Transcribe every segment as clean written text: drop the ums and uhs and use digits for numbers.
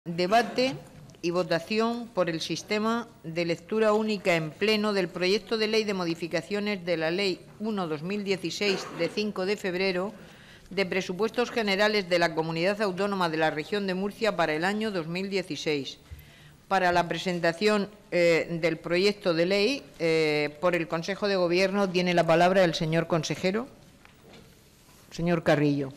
Debate y votación por el sistema de lectura única en pleno del proyecto de ley de modificaciones de la Ley 1/2016 de 5 de febrero de presupuestos generales de la Comunidad Autónoma de la Región de Murcia para el año 2016. Para la presentación del proyecto de ley por el Consejo de Gobierno tiene la palabra el señor consejero, señor Carrillo.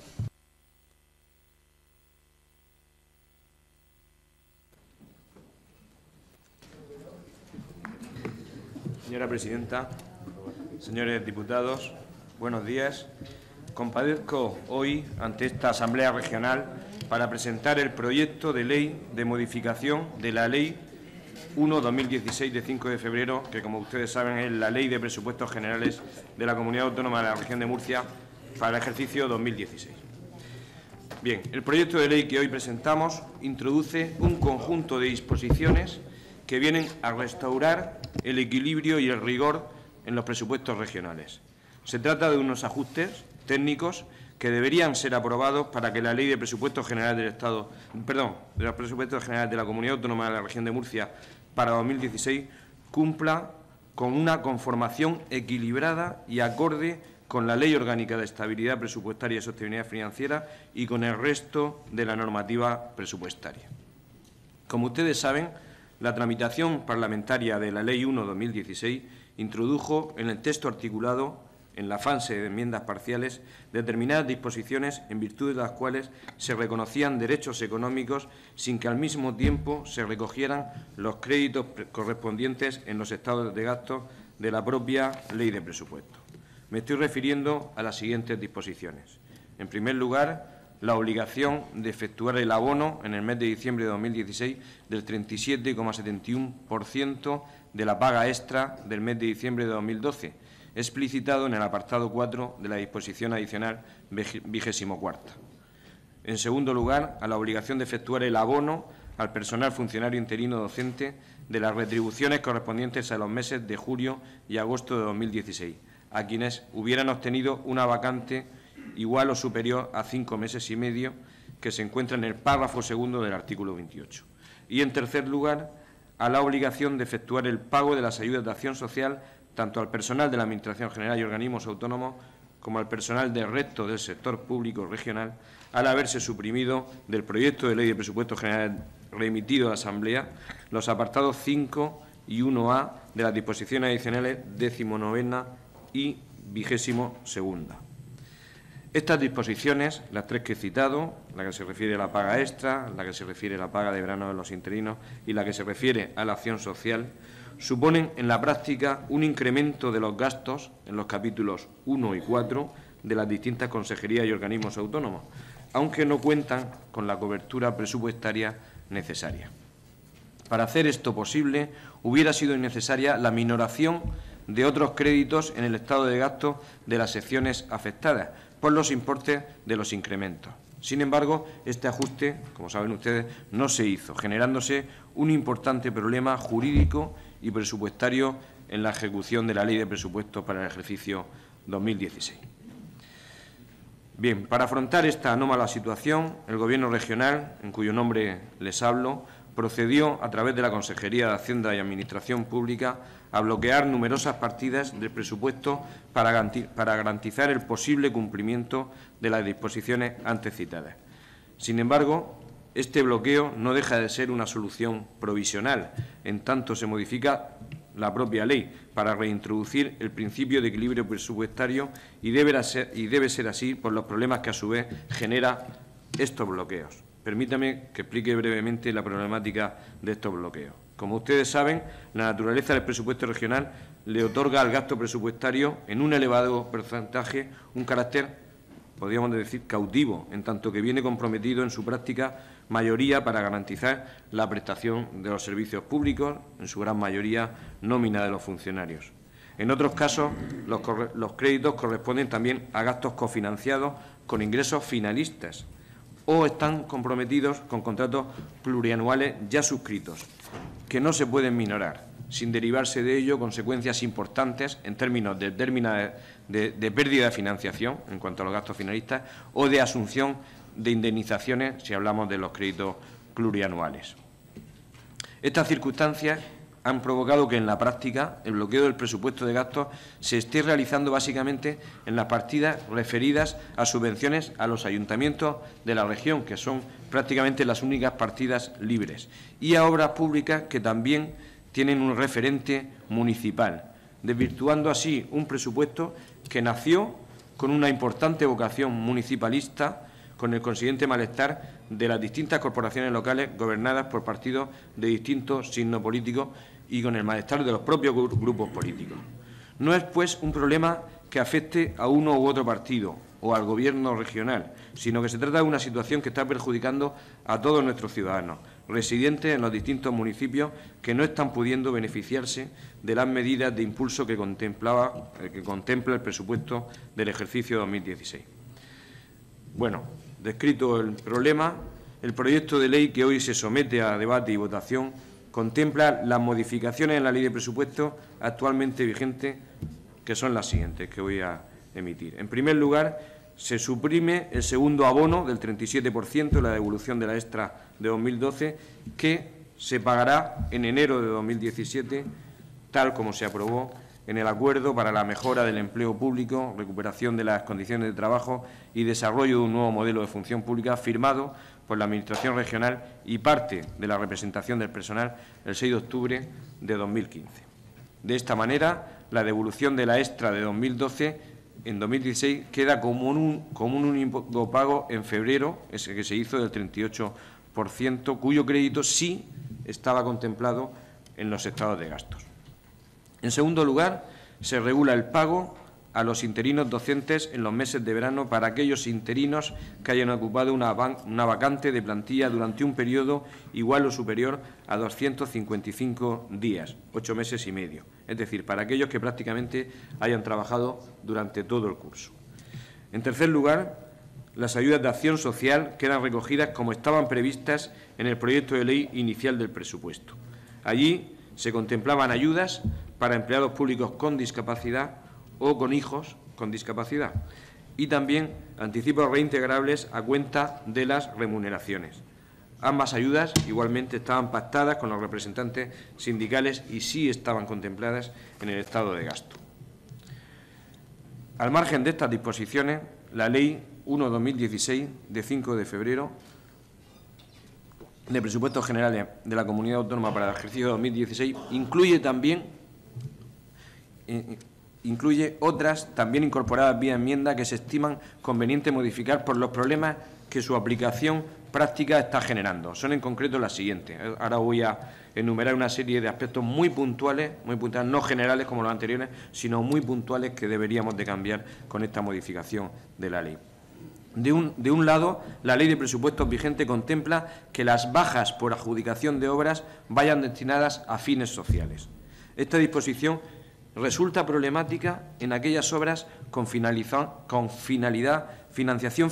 Señora presidenta, señores diputados, buenos días. Comparezco hoy ante esta Asamblea Regional para presentar el proyecto de ley de modificación de la Ley 1/2016 de 5 de febrero, que, como ustedes saben, es la Ley de Presupuestos Generales de la Comunidad Autónoma de la Región de Murcia para el ejercicio 2016. Bien, el proyecto de ley que hoy presentamos introduce un conjunto de disposiciones que vienen a restaurar el equilibrio y el rigor en los presupuestos regionales. Se trata de unos ajustes técnicos que deberían ser aprobados para que la Ley de Presupuestos Generales del Estado, de los Presupuestos Generales de la Comunidad Autónoma de la Región de Murcia para 2016 cumpla con una conformación equilibrada y acorde con la Ley Orgánica de Estabilidad Presupuestaria y Sostenibilidad Financiera y con el resto de la normativa presupuestaria. Como ustedes saben, la tramitación parlamentaria de la Ley 1/2016 introdujo en el texto articulado, en la fase de enmiendas parciales, determinadas disposiciones en virtud de las cuales se reconocían derechos económicos sin que al mismo tiempo se recogieran los créditos correspondientes en los estados de gasto de la propia Ley de Presupuestos. Me estoy refiriendo a las siguientes disposiciones. En primer lugar, la obligación de efectuar el abono en el mes de diciembre de 2016 del 37,71% de la paga extra del mes de diciembre de 2012, explicitado en el apartado 4 de la disposición adicional 24ª. En segundo lugar, a la obligación de efectuar el abono al personal funcionario interino docente de las retribuciones correspondientes a los meses de julio y agosto de 2016, a quienes hubieran obtenido una vacante igual o superior a 5 meses y medio, que se encuentra en el párrafo segundo del artículo 28. Y, en tercer lugar, a la obligación de efectuar el pago de las ayudas de acción social tanto al personal de la Administración General y organismos autónomos como al personal del resto del sector público regional, al haberse suprimido del proyecto de ley de presupuestos generales remitido a la Asamblea los apartados 5 y 1A de las disposiciones adicionales 19ª y 22ª. Estas disposiciones, las tres que he citado, la que se refiere a la paga extra, la que se refiere a la paga de verano de los interinos y la que se refiere a la acción social, suponen en la práctica un incremento de los gastos en los capítulos 1 y 4 de las distintas consejerías y organismos autónomos, aunque no cuentan con la cobertura presupuestaria necesaria. Para hacer esto posible, hubiera sido innecesaria la minoración de otros créditos en el estado de gasto de las secciones afectadas por los importes de los incrementos. Sin embargo, este ajuste, como saben ustedes, no se hizo, generándose un importante problema jurídico y presupuestario en la ejecución de la Ley de Presupuestos para el ejercicio 2016. Bien, para afrontar esta anómala situación, el Gobierno regional, en cuyo nombre les hablo, procedió, a través de la Consejería de Hacienda y Administración Pública, a bloquear numerosas partidas del presupuesto para garantizar el posible cumplimiento de las disposiciones antes citadas. Sin embargo, este bloqueo no deja de ser una solución provisional, en tanto se modifica la propia ley para reintroducir el principio de equilibrio presupuestario y debe ser así por los problemas que a su vez genera estos bloqueos. Permítame que explique brevemente la problemática de estos bloqueos. Como ustedes saben, la naturaleza del presupuesto regional le otorga al gasto presupuestario en un elevado porcentaje un carácter, podríamos decir, cautivo, en tanto que viene comprometido en su práctica mayoría para garantizar la prestación de los servicios públicos, en su gran mayoría nómina de los funcionarios. En otros casos, los créditos corresponden también a gastos cofinanciados con ingresos finalistas o están comprometidos con contratos plurianuales ya suscritos, que no se pueden minorar, sin derivarse de ello consecuencias importantes en términos de pérdida de financiación en cuanto a los gastos finalistas o de asunción de indemnizaciones si hablamos de los créditos plurianuales. Estas circunstancias han provocado que en la práctica el bloqueo del presupuesto de gastos se esté realizando básicamente en las partidas referidas a subvenciones a los ayuntamientos de la región, que son prácticamente las únicas partidas libres, y a obras públicas que también tienen un referente municipal, desvirtuando así un presupuesto que nació con una importante vocación municipalista, con el consiguiente malestar de las distintas corporaciones locales gobernadas por partidos de distintos signos políticos y con el malestar de los propios grupos políticos. No es, pues, un problema que afecte a uno u otro partido o al Gobierno regional, sino que se trata de una situación que está perjudicando a todos nuestros ciudadanos, residentes en los distintos municipios que no están pudiendo beneficiarse de las medidas de impulso que contempla el presupuesto del ejercicio 2016. Bueno, descrito el problema, el proyecto de ley que hoy se somete a debate y votación contempla las modificaciones en la Ley de Presupuestos actualmente vigente, que son las siguientes que voy a emitir. En primer lugar, se suprime el segundo abono del 37%, la devolución de la extra de 2012, que se pagará en enero de 2017, tal como se aprobó en el Acuerdo para la mejora del empleo público, recuperación de las condiciones de trabajo y desarrollo de un nuevo modelo de función pública firmado por la Administración regional y parte de la representación del personal el 6 de octubre de 2015. De esta manera, la devolución de la extra de 2012 en 2016 queda como un único pago en febrero, ese que se hizo del 38%, cuyo crédito sí estaba contemplado en los estados de gastos. En segundo lugar, se regula el pago a los interinos docentes en los meses de verano para aquellos interinos que hayan ocupado una vacante de plantilla durante un periodo igual o superior a 255 días, 8 meses y medio, es decir, para aquellos que prácticamente hayan trabajado durante todo el curso. En tercer lugar, las ayudas de acción social quedan recogidas como estaban previstas en el proyecto de ley inicial del presupuesto. Allí se contemplaban ayudas para empleados públicos con discapacidad o con hijos con discapacidad, y también anticipos reintegrables a cuenta de las remuneraciones. Ambas ayudas igualmente estaban pactadas con los representantes sindicales y sí estaban contempladas en el estado de gasto. Al margen de estas disposiciones, la Ley 1/2016, de 5 de febrero, de Presupuestos Generales de la Comunidad Autónoma para el ejercicio 2016, incluye otras también incorporadas vía enmienda que se estiman conveniente modificar por los problemas que su aplicación práctica está generando. Son en concreto las siguientes. Ahora voy a enumerar una serie de aspectos muy puntuales, no generales como los anteriores, sino muy puntuales que deberíamos de cambiar con esta modificación de la ley. De un lado, la Ley de Presupuestos vigente contempla que las bajas por adjudicación de obras vayan destinadas a fines sociales. Esta disposición resulta problemática en aquellas obras con financiación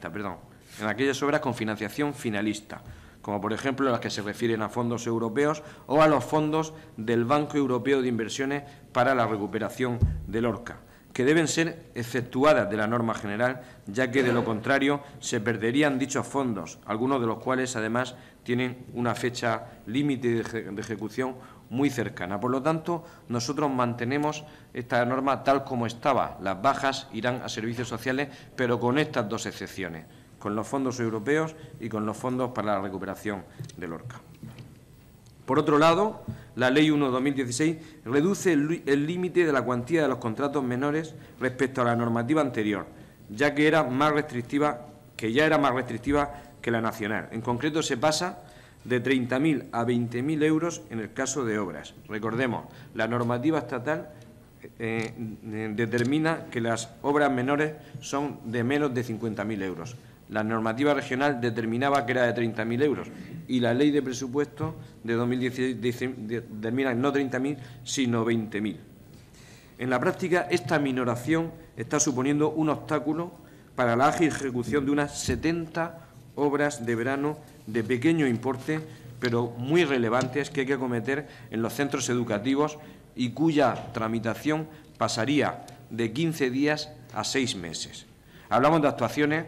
finalista, como por ejemplo las que se refieren a fondos europeos o a los fondos del Banco Europeo de Inversiones para la recuperación del Lorca, que deben ser exceptuadas de la norma general, ya que de lo contrario se perderían dichos fondos, algunos de los cuales además tienen una fecha límite de ejecución muy cercana. Por lo tanto, nosotros mantenemos esta norma tal como estaba. Las bajas irán a servicios sociales, pero con estas dos excepciones, con los fondos europeos y con los fondos para la recuperación del Lorca. Por otro lado, la Ley 1/2016 reduce el límite de la cuantía de los contratos menores respecto a la normativa anterior, ya que ya era más restrictiva que la nacional. En concreto, se pasa de 30.000 a 20.000 euros en el caso de obras. Recordemos, la normativa estatal determina que las obras menores son de menos de 50.000 euros. La normativa regional determinaba que era de 30.000 euros y la Ley de Presupuestos de 2016 determina no 30.000, sino 20.000. En la práctica, esta minoración está suponiendo un obstáculo para la ágil ejecución de unas 70 obras de verano de pequeño importe, pero muy relevantes, que hay que acometer en los centros educativos y cuya tramitación pasaría de 15 días a 6 meses. Hablamos de actuaciones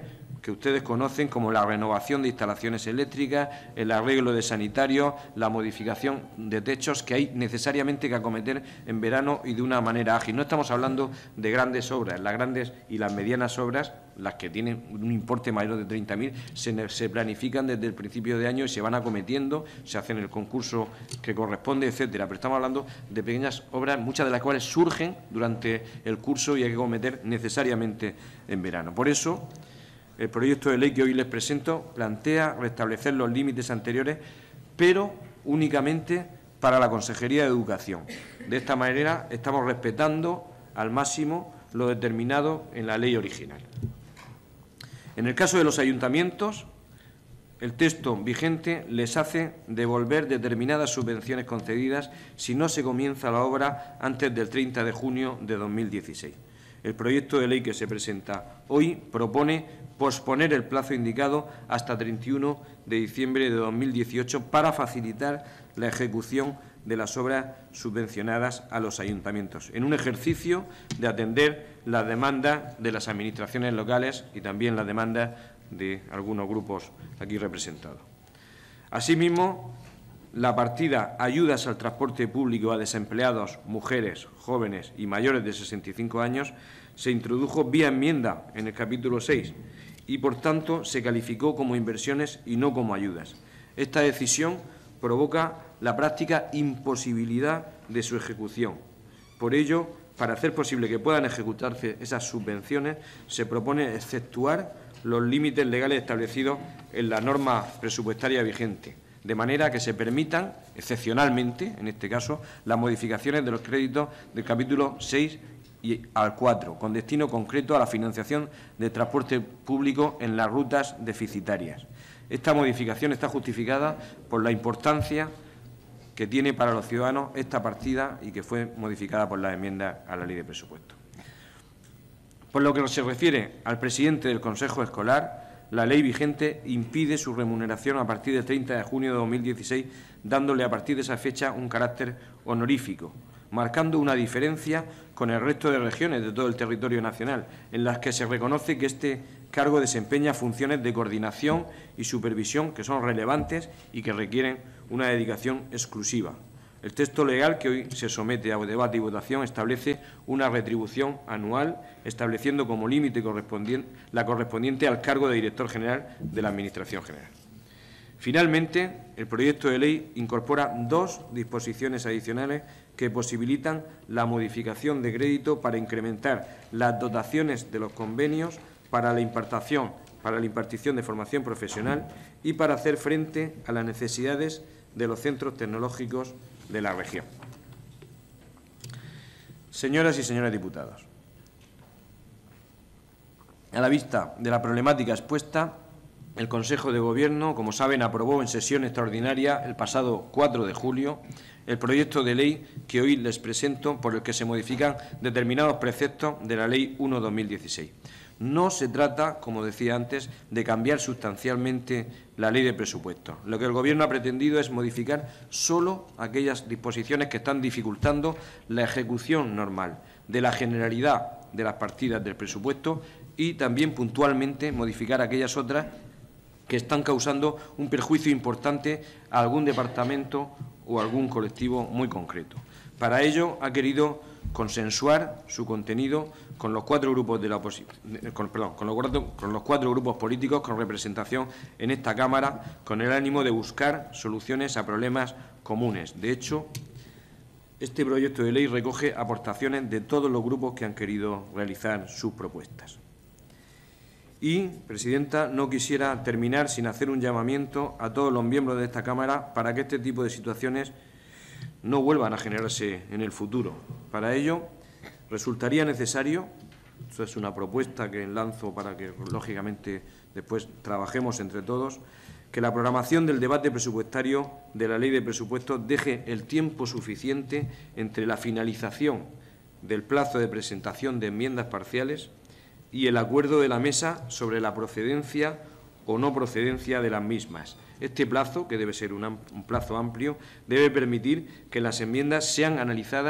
que ustedes conocen, como la renovación de instalaciones eléctricas, el arreglo de sanitarios, la modificación de techos que hay necesariamente que acometer en verano y de una manera ágil. No estamos hablando de grandes obras. Las grandes y las medianas obras, las que tienen un importe mayor de 30.000, se planifican desde el principio de año y se van acometiendo, se hacen el concurso que corresponde, etcétera. Pero estamos hablando de pequeñas obras, muchas de las cuales surgen durante el curso y hay que acometer necesariamente en verano. Por eso, el proyecto de ley que hoy les presento plantea restablecer los límites anteriores, pero únicamente para la Consejería de Educación. De esta manera estamos respetando al máximo lo determinado en la ley original. En el caso de los ayuntamientos, el texto vigente les hace devolver determinadas subvenciones concedidas si no se comienza la obra antes del 30 de junio de 2016. El proyecto de ley que se presenta hoy propone posponer el plazo indicado hasta 31 de diciembre de 2018 para facilitar la ejecución de las obras subvencionadas a los ayuntamientos, en un ejercicio de atender las demandas de las administraciones locales y también las demandas de algunos grupos aquí representados. Asimismo, la partida Ayudas al transporte público a desempleados, mujeres, jóvenes y mayores de 65 años se introdujo vía enmienda en el capítulo 6 y, por tanto, se calificó como inversiones y no como ayudas. Esta decisión provoca la práctica imposibilidad de su ejecución. Por ello, para hacer posible que puedan ejecutarse esas subvenciones, se propone exceptuar los límites legales establecidos en la norma presupuestaria vigente, de manera que se permitan, excepcionalmente, en este caso, las modificaciones de los créditos del capítulo 6 y al 4, con destino concreto a la financiación del transporte público en las rutas deficitarias. Esta modificación está justificada por la importancia que tiene para los ciudadanos esta partida y que fue modificada por la enmienda a la Ley de Presupuestos. Por lo que se refiere al presidente del Consejo Escolar, la ley vigente impide su remuneración a partir del 30 de junio de 2016, dándole a partir de esa fecha un carácter honorífico, marcando una diferencia con el resto de regiones de todo el territorio nacional, en las que se reconoce que este cargo desempeña funciones de coordinación y supervisión que son relevantes y que requieren una dedicación exclusiva. El texto legal que hoy se somete a debate y votación establece una retribución anual, estableciendo como límite la correspondiente al cargo de director general de la Administración General. Finalmente, el proyecto de ley incorpora dos disposiciones adicionales que posibilitan la modificación de crédito para incrementar las dotaciones de los convenios para la impartición de formación profesional y para hacer frente a las necesidades de los centros tecnológicos de la región. Señoras y señores diputados, a la vista de la problemática expuesta, el Consejo de Gobierno, como saben, aprobó en sesión extraordinaria el pasado 4 de julio el proyecto de ley que hoy les presento, por el que se modifican determinados preceptos de la Ley 1/2016. No se trata, como decía antes, de cambiar sustancialmente la Ley de Presupuestos. Lo que el Gobierno ha pretendido es modificar solo aquellas disposiciones que están dificultando la ejecución normal de la generalidad de las partidas del presupuesto y también puntualmente modificar aquellas otras que están causando un perjuicio importante a algún departamento o a algún colectivo muy concreto. Para ello ha querido consensuar su contenido con los cuatro grupos de la con los cuatro grupos políticos con representación en esta Cámara, con el ánimo de buscar soluciones a problemas comunes. De hecho, este proyecto de ley recoge aportaciones de todos los grupos que han querido realizar sus propuestas. Y, Presidenta, no quisiera terminar sin hacer un llamamiento a todos los miembros de esta Cámara para que este tipo de situaciones no vuelvan a generarse en el futuro. Para ello, resultaría necesario, esto es una propuesta que lanzo para que, lógicamente, después trabajemos entre todos, que la programación del debate presupuestario de la Ley de Presupuestos deje el tiempo suficiente entre la finalización del plazo de presentación de enmiendas parciales y el acuerdo de la mesa sobre la procedencia o no procedencia de las mismas. Este plazo, que debe ser un plazo amplio, debe permitir que las enmiendas sean analizadas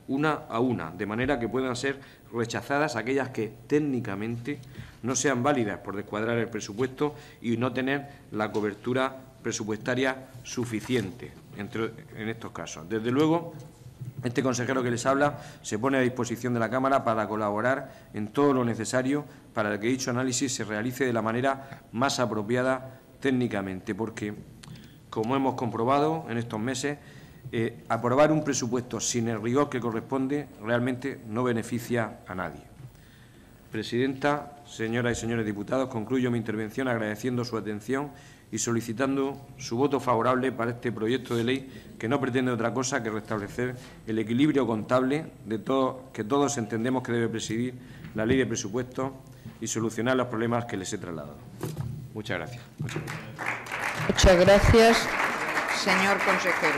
una a una, de manera que puedan ser rechazadas aquellas que técnicamente no sean válidas por descuadrar el presupuesto y no tener la cobertura presupuestaria suficiente en estos casos. Desde luego, este consejero que les habla se pone a disposición de la Cámara para colaborar en todo lo necesario para que dicho análisis se realice de la manera más apropiada técnicamente, porque, como hemos comprobado en estos meses, aprobar un presupuesto sin el rigor que corresponde realmente no beneficia a nadie. Presidenta, señoras y señores diputados, concluyo mi intervención agradeciendo su atención y solicitando su voto favorable para este proyecto de ley que no pretende otra cosa que restablecer el equilibrio contable que todos entendemos que debe presidir la Ley de Presupuestos y solucionar los problemas que les he trasladado. Muchas gracias. Muchas gracias, señor consejero.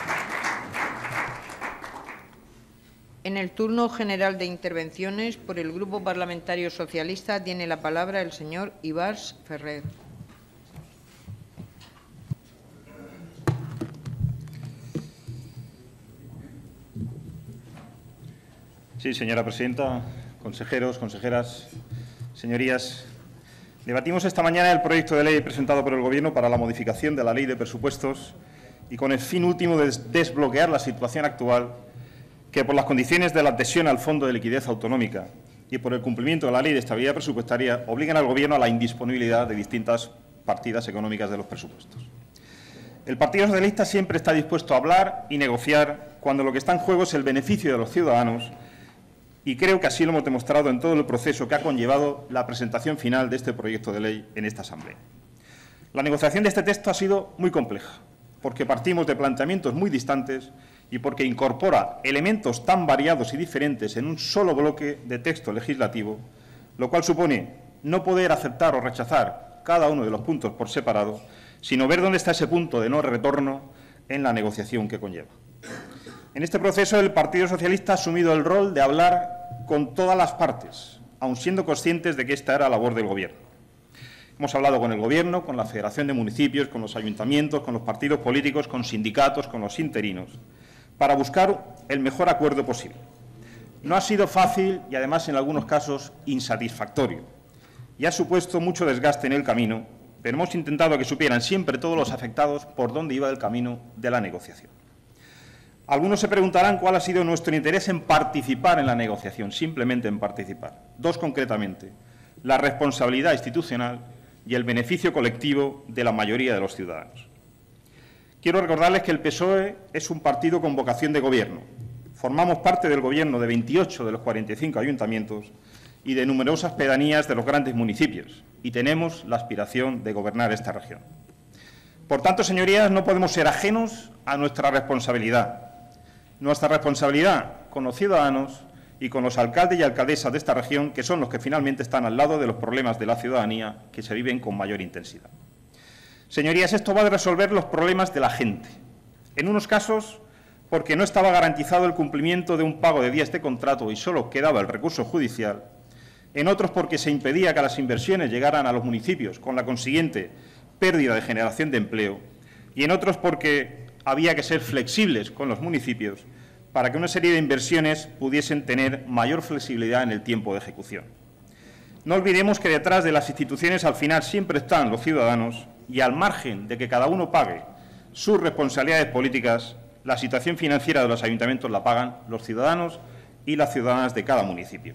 En el turno general de intervenciones, por el Grupo Parlamentario Socialista, tiene la palabra el señor Ibars Ferrer. Sí, señora presidenta, consejeros, consejeras, señorías. Debatimos esta mañana el proyecto de ley presentado por el Gobierno para la modificación de la Ley de Presupuestos y con el fin último de desbloquear la situación actual que, por las condiciones de la adhesión al Fondo de Liquidez Autonómica y por el cumplimiento de la Ley de Estabilidad Presupuestaria, obligan al Gobierno a la indisponibilidad de distintas partidas económicas de los presupuestos. El Partido Socialista siempre está dispuesto a hablar y negociar cuando lo que está en juego es el beneficio de los ciudadanos, y creo que así lo hemos demostrado en todo el proceso que ha conllevado la presentación final de este proyecto de ley en esta Asamblea. La negociación de este texto ha sido muy compleja, porque partimos de planteamientos muy distantes y porque incorpora elementos tan variados y diferentes en un solo bloque de texto legislativo, lo cual supone no poder aceptar o rechazar cada uno de los puntos por separado, sino ver dónde está ese punto de no retorno en la negociación que conlleva. En este proceso, el Partido Socialista ha asumido el rol de hablar con todas las partes, aun siendo conscientes de que esta era la labor del Gobierno. Hemos hablado con el Gobierno, con la Federación de Municipios, con los ayuntamientos, con los partidos políticos, con sindicatos, con los interinos, para buscar el mejor acuerdo posible. No ha sido fácil y, además, en algunos casos, insatisfactorio, y ha supuesto mucho desgaste en el camino, pero hemos intentado que supieran siempre todos los afectados por dónde iba el camino de la negociación. Algunos se preguntarán cuál ha sido nuestro interés en participar en la negociación, simplemente en participar. Dos concretamente: la responsabilidad institucional y el beneficio colectivo de la mayoría de los ciudadanos. Quiero recordarles que el PSOE es un partido con vocación de gobierno. Formamos parte del gobierno de 28 de los 45 ayuntamientos y de numerosas pedanías de los grandes municipios, y tenemos la aspiración de gobernar esta región. Por tanto, señorías, no podemos ser ajenos a nuestra responsabilidad. Nuestra responsabilidad con los ciudadanos y con los alcaldes y alcaldesas de esta región, que son los que finalmente están al lado de los problemas de la ciudadanía que se viven con mayor intensidad. Señorías, esto va a resolver los problemas de la gente. En unos casos, porque no estaba garantizado el cumplimiento de un pago de días de contrato y solo quedaba el recurso judicial. En otros, porque se impedía que las inversiones llegaran a los municipios, con la consiguiente pérdida de generación de empleo. Y en otros, porque había que ser flexibles con los municipios para que una serie de inversiones pudiesen tener mayor flexibilidad en el tiempo de ejecución. No olvidemos que detrás de las instituciones al final siempre están los ciudadanos y, al margen de que cada uno pague sus responsabilidades políticas, la situación financiera de los ayuntamientos la pagan los ciudadanos y las ciudadanas de cada municipio.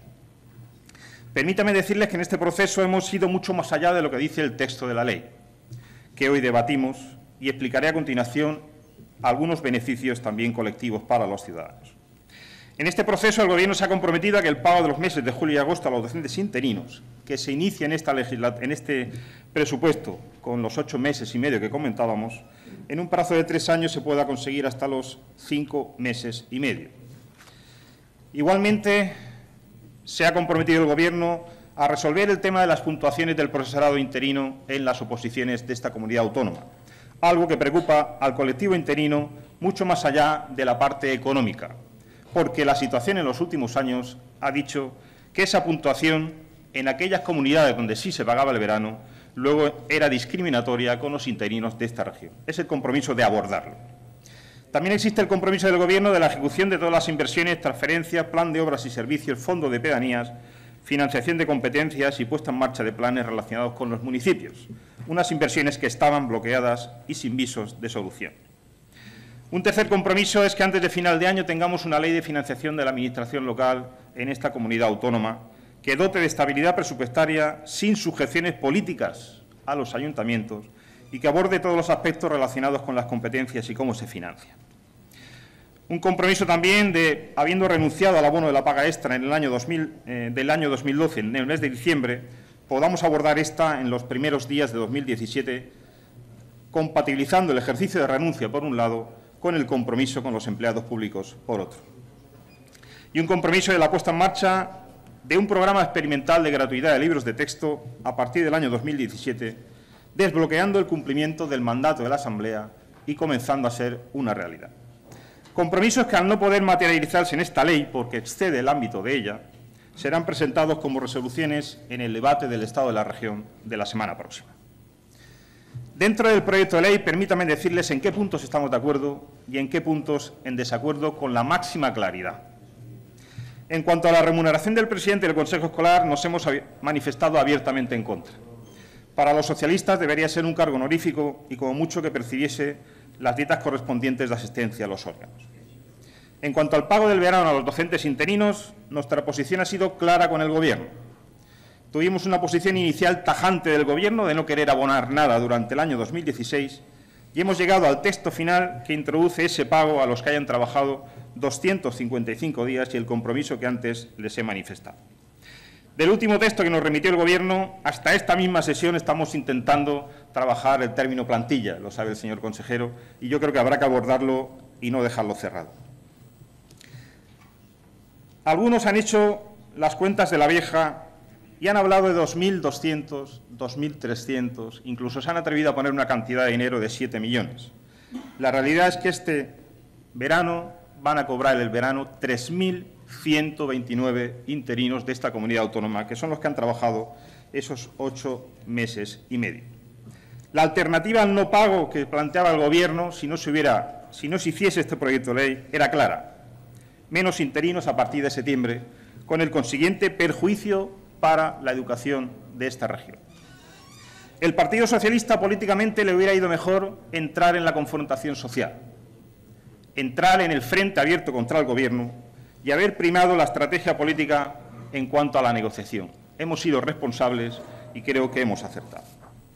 Permítame decirles que en este proceso hemos ido mucho más allá de lo que dice el texto de la ley, que hoy debatimos, y explicaré a continuación algunos beneficios también colectivos para los ciudadanos. En este proceso, el Gobierno se ha comprometido a que el pago de los meses de julio y agosto a los docentes interinos, que se inicia en este presupuesto con los 8 meses y medio que comentábamos, en un plazo de 3 años se pueda conseguir hasta los 5 meses y medio. Igualmente, se ha comprometido el Gobierno a resolver el tema de las puntuaciones del profesorado interino en las oposiciones de esta comunidad autónoma, algo que preocupa al colectivo interino mucho más allá de la parte económica, porque la situación en los últimos años ha dicho que esa puntuación en aquellas comunidades donde sí se pagaba el verano, luego era discriminatoria con los interinos de esta región. Es el compromiso de abordarlo. También existe el compromiso del Gobierno de la ejecución de todas las inversiones, transferencias, plan de obras y servicios, fondo de pedanías, financiación de competencias y puesta en marcha de planes relacionados con los municipios. Unas inversiones que estaban bloqueadas y sin visos de solución. Un tercer compromiso es que antes de final de año tengamos una ley de financiación de la Administración local en esta comunidad autónoma que dote de estabilidad presupuestaria sin sujeciones políticas a los ayuntamientos y que aborde todos los aspectos relacionados con las competencias y cómo se financia. Un compromiso también de, habiendo renunciado al abono de la paga extra en el año 2012, en el mes de diciembre, podamos abordar esta en los primeros días de 2017, compatibilizando el ejercicio de renuncia, por un lado, con el compromiso con los empleados públicos, por otro. Y un compromiso de la puesta en marcha de un programa experimental de gratuidad de libros de texto a partir del año 2017, desbloqueando el cumplimiento del mandato de la Asamblea y comenzando a ser una realidad. Compromisos que, al no poder materializarse en esta ley, porque excede el ámbito de ella, serán presentados como resoluciones en el debate del Estado de la región de la semana próxima. Dentro del proyecto de ley, permítanme decirles en qué puntos estamos de acuerdo y en qué puntos en desacuerdo con la máxima claridad. En cuanto a la remuneración del presidente del Consejo Escolar, nos hemos manifestado abiertamente en contra. Para los socialistas debería ser un cargo honorífico y, como mucho, que percibiese las dietas correspondientes de asistencia a los órganos. En cuanto al pago del verano a los docentes interinos, nuestra posición ha sido clara con el Gobierno. Tuvimos una posición inicial tajante del Gobierno de no querer abonar nada durante el año 2016 y hemos llegado al texto final que introduce ese pago a los que hayan trabajado 255 días y el compromiso que antes les he manifestado. Del último texto que nos remitió el Gobierno, hasta esta misma sesión estamos intentando trabajar el término plantilla, lo sabe el señor consejero, y yo creo que habrá que abordarlo y no dejarlo cerrado. Algunos han hecho las cuentas de la vieja y han hablado de 2.200, 2.300, incluso se han atrevido a poner una cantidad de dinero de 7 millones. La realidad es que este verano van a cobrar el verano 3.129 interinos de esta comunidad autónoma, que son los que han trabajado esos 8 meses y medio. La alternativa al no pago que planteaba el Gobierno, si no se hiciese este proyecto de ley, era clara: menos interinos a partir de septiembre, con el consiguiente perjuicio para la educación de esta región. El Partido Socialista políticamente le hubiera ido mejor entrar en la confrontación social, entrar en el frente abierto contra el Gobierno y haber primado la estrategia política en cuanto a la negociación. Hemos sido responsables y creo que hemos acertado.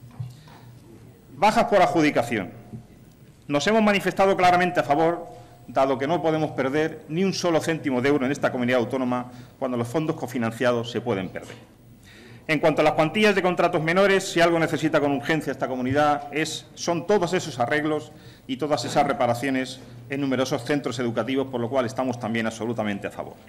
Bajas por adjudicación. Nos hemos manifestado claramente a favor, dado que no podemos perder ni un solo céntimo de euro en esta comunidad autónoma cuando los fondos cofinanciados se pueden perder. En cuanto a las cuantías de contratos menores, si algo necesita con urgencia esta comunidad son todos esos arreglos y todas esas reparaciones en numerosos centros educativos, por lo cual estamos también absolutamente a favor.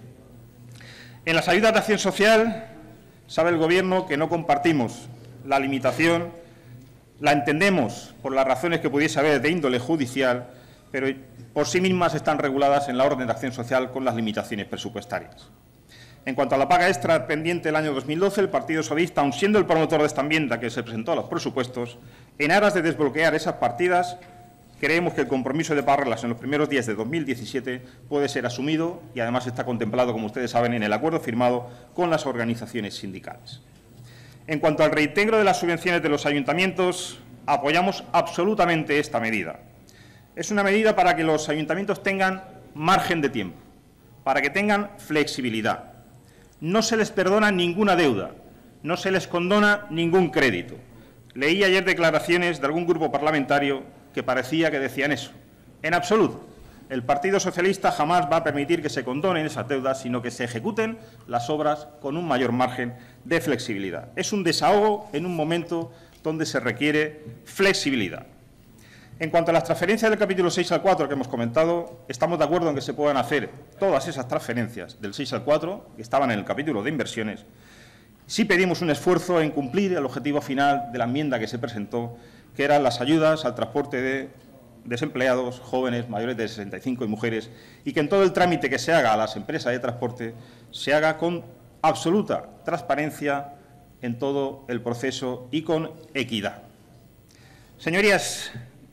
En las ayudas de acción social, sabe el Gobierno que no compartimos la limitación, la entendemos por las razones que pudiese haber de índole judicial, pero por sí mismas están reguladas en la orden de acción social con las limitaciones presupuestarias. En cuanto a la paga extra pendiente del año 2012, el Partido Socialista, aun siendo el promotor de esta enmienda que se presentó a los presupuestos, en aras de desbloquear esas partidas, creemos que el compromiso de pagarlas en los primeros días de 2017 puede ser asumido y además está contemplado, como ustedes saben, en el acuerdo firmado con las organizaciones sindicales. En cuanto al reintegro de las subvenciones de los ayuntamientos, apoyamos absolutamente esta medida. Es una medida para que los ayuntamientos tengan margen de tiempo, para que tengan flexibilidad. No se les perdona ninguna deuda, no se les condona ningún crédito. Leí ayer declaraciones de algún grupo parlamentario que parecía que decían eso. En absoluto. El Partido Socialista jamás va a permitir que se condonen esas deudas, sino que se ejecuten las obras con un mayor margen de flexibilidad. Es un desahogo en un momento donde se requiere flexibilidad. En cuanto a las transferencias del capítulo 6 al 4 que hemos comentado, estamos de acuerdo en que se puedan hacer todas esas transferencias del 6 al 4, que estaban en el capítulo de inversiones. Sí pedimos un esfuerzo en cumplir el objetivo final de la enmienda que se presentó, que eran las ayudas al transporte de desempleados, jóvenes, mayores de 65 y mujeres, y que en todo el trámite que se haga a las empresas de transporte se haga con absoluta transparencia en todo el proceso y con equidad. Señorías,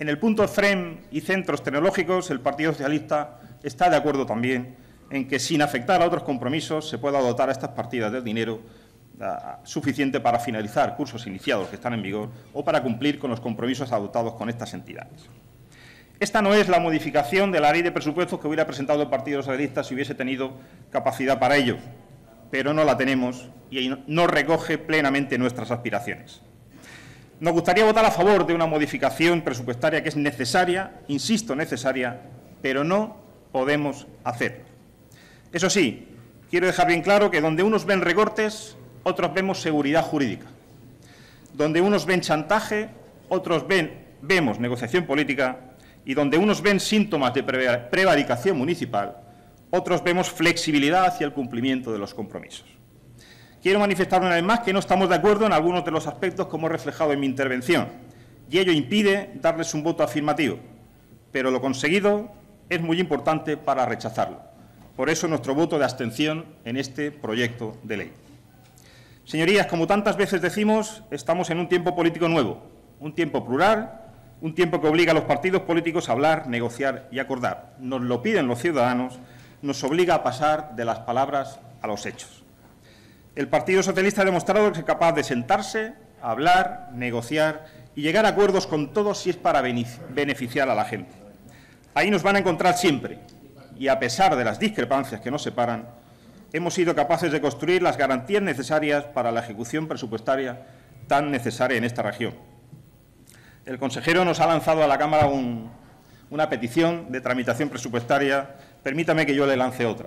En el punto FREM y centros tecnológicos, el Partido Socialista está de acuerdo también en que, sin afectar a otros compromisos, se pueda dotar a estas partidas del dinero suficiente para finalizar cursos iniciados que están en vigor o para cumplir con los compromisos adoptados con estas entidades. Esta no es la modificación de la Ley de Presupuestos que hubiera presentado el Partido Socialista si hubiese tenido capacidad para ello, pero no la tenemos y no recoge plenamente nuestras aspiraciones. Nos gustaría votar a favor de una modificación presupuestaria que es necesaria, insisto, necesaria, pero no podemos hacerlo. Eso sí, quiero dejar bien claro que donde unos ven recortes, otros vemos seguridad jurídica. Donde unos ven chantaje, otros vemos negociación política, y donde unos ven síntomas de prevaricación municipal, otros vemos flexibilidad hacia el cumplimiento de los compromisos. Quiero manifestar una vez más que no estamos de acuerdo en algunos de los aspectos como he reflejado en mi intervención, y ello impide darles un voto afirmativo, pero lo conseguido es muy importante para rechazarlo. Por eso nuestro voto de abstención en este proyecto de ley. Señorías, como tantas veces decimos, estamos en un tiempo político nuevo, un tiempo plural, un tiempo que obliga a los partidos políticos a hablar, negociar y acordar. Nos lo piden los ciudadanos, nos obliga a pasar de las palabras a los hechos. El Partido Socialista ha demostrado que es capaz de sentarse, hablar, negociar y llegar a acuerdos con todos si es para beneficiar a la gente. Ahí nos van a encontrar siempre y, a pesar de las discrepancias que nos separan, hemos sido capaces de construir las garantías necesarias para la ejecución presupuestaria tan necesaria en esta región. El consejero nos ha lanzado a la Cámara una petición de tramitación presupuestaria. Permítame que yo le lance otra.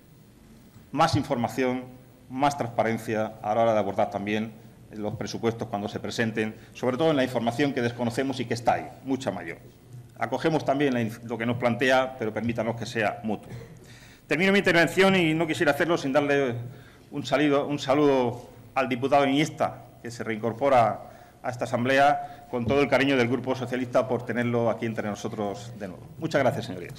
Más información, más transparencia a la hora de abordar también los presupuestos cuando se presenten, sobre todo en la información que desconocemos y que está ahí, mucha mayor. Acogemos también lo que nos plantea, pero permítanos que sea mutuo. Termino mi intervención y no quisiera hacerlo sin darle un saludo al diputado Iniesta, que se reincorpora a esta asamblea, con todo el cariño del Grupo Socialista por tenerlo aquí entre nosotros de nuevo. Muchas gracias, señorías.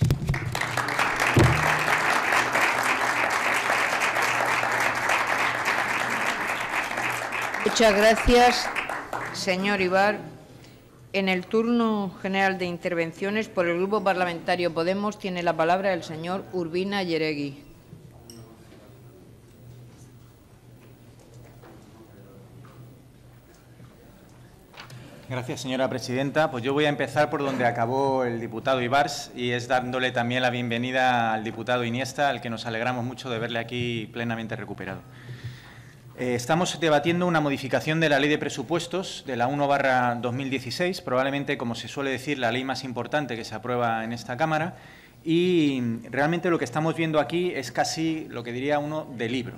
Muchas gracias, señor Ibar. En el turno general de intervenciones, por el Grupo Parlamentario Podemos, tiene la palabra el señor Urbina Yeregui. Gracias, señora presidenta. Pues yo voy a empezar por donde acabó el diputado Ibars, y es dándole también la bienvenida al diputado Iniesta, al que nos alegramos mucho de verle aquí plenamente recuperado. Estamos debatiendo una modificación de la Ley de Presupuestos de la 1/2016, probablemente, como se suele decir, la ley más importante que se aprueba en esta Cámara, y realmente lo que estamos viendo aquí es casi lo que diría uno de libro,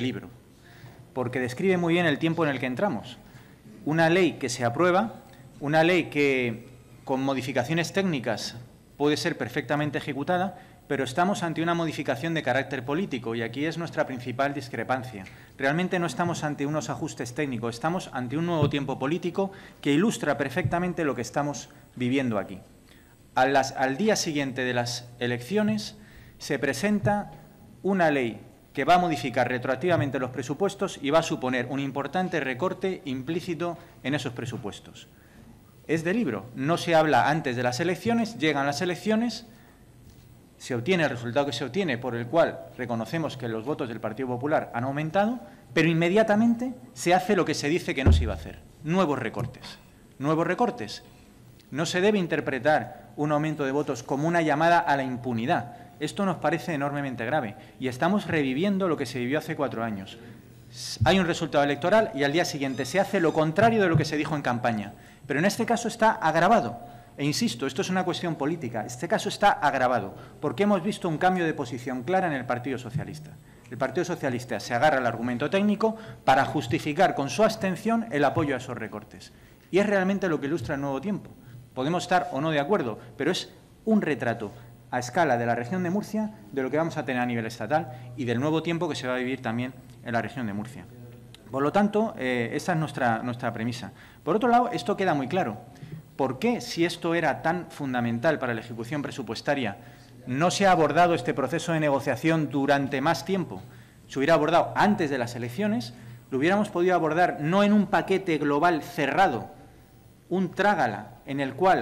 porque describe muy bien el tiempo en el que entramos. Una ley que se aprueba, una ley que con modificaciones técnicas puede ser perfectamente ejecutada, pero estamos ante una modificación de carácter político y aquí es nuestra principal discrepancia. Realmente no estamos ante unos ajustes técnicos, estamos ante un nuevo tiempo político que ilustra perfectamente lo que estamos viviendo aquí. Al día siguiente de las elecciones se presenta una ley que va a modificar retroactivamente los presupuestos y va a suponer un importante recorte implícito en esos presupuestos. Es de libro, no se habla antes de las elecciones, llegan las elecciones, se obtiene el resultado que se obtiene, por el cual reconocemos que los votos del Partido Popular han aumentado, pero inmediatamente se hace lo que se dice que no se iba a hacer, nuevos recortes. Nuevos recortes. No se debe interpretar un aumento de votos como una llamada a la impunidad. Esto nos parece enormemente grave y estamos reviviendo lo que se vivió hace 4 años. Hay un resultado electoral y al día siguiente se hace lo contrario de lo que se dijo en campaña, pero en este caso está agravado. E insisto, esto es una cuestión política. Este caso está agravado porque hemos visto un cambio de posición clara en el Partido Socialista. El Partido Socialista se agarra al argumento técnico para justificar con su abstención el apoyo a esos recortes. Y es realmente lo que ilustra el nuevo tiempo. Podemos estar o no de acuerdo, pero es un retrato a escala de la región de Murcia de lo que vamos a tener a nivel estatal y del nuevo tiempo que se va a vivir también en la región de Murcia. Por lo tanto, esa es nuestra premisa. Por otro lado, esto queda muy claro. ¿Por qué, si esto era tan fundamental para la ejecución presupuestaria, no se ha abordado este proceso de negociación durante más tiempo? Se hubiera abordado antes de las elecciones, lo hubiéramos podido abordar no en un paquete global cerrado, un trágala en el cual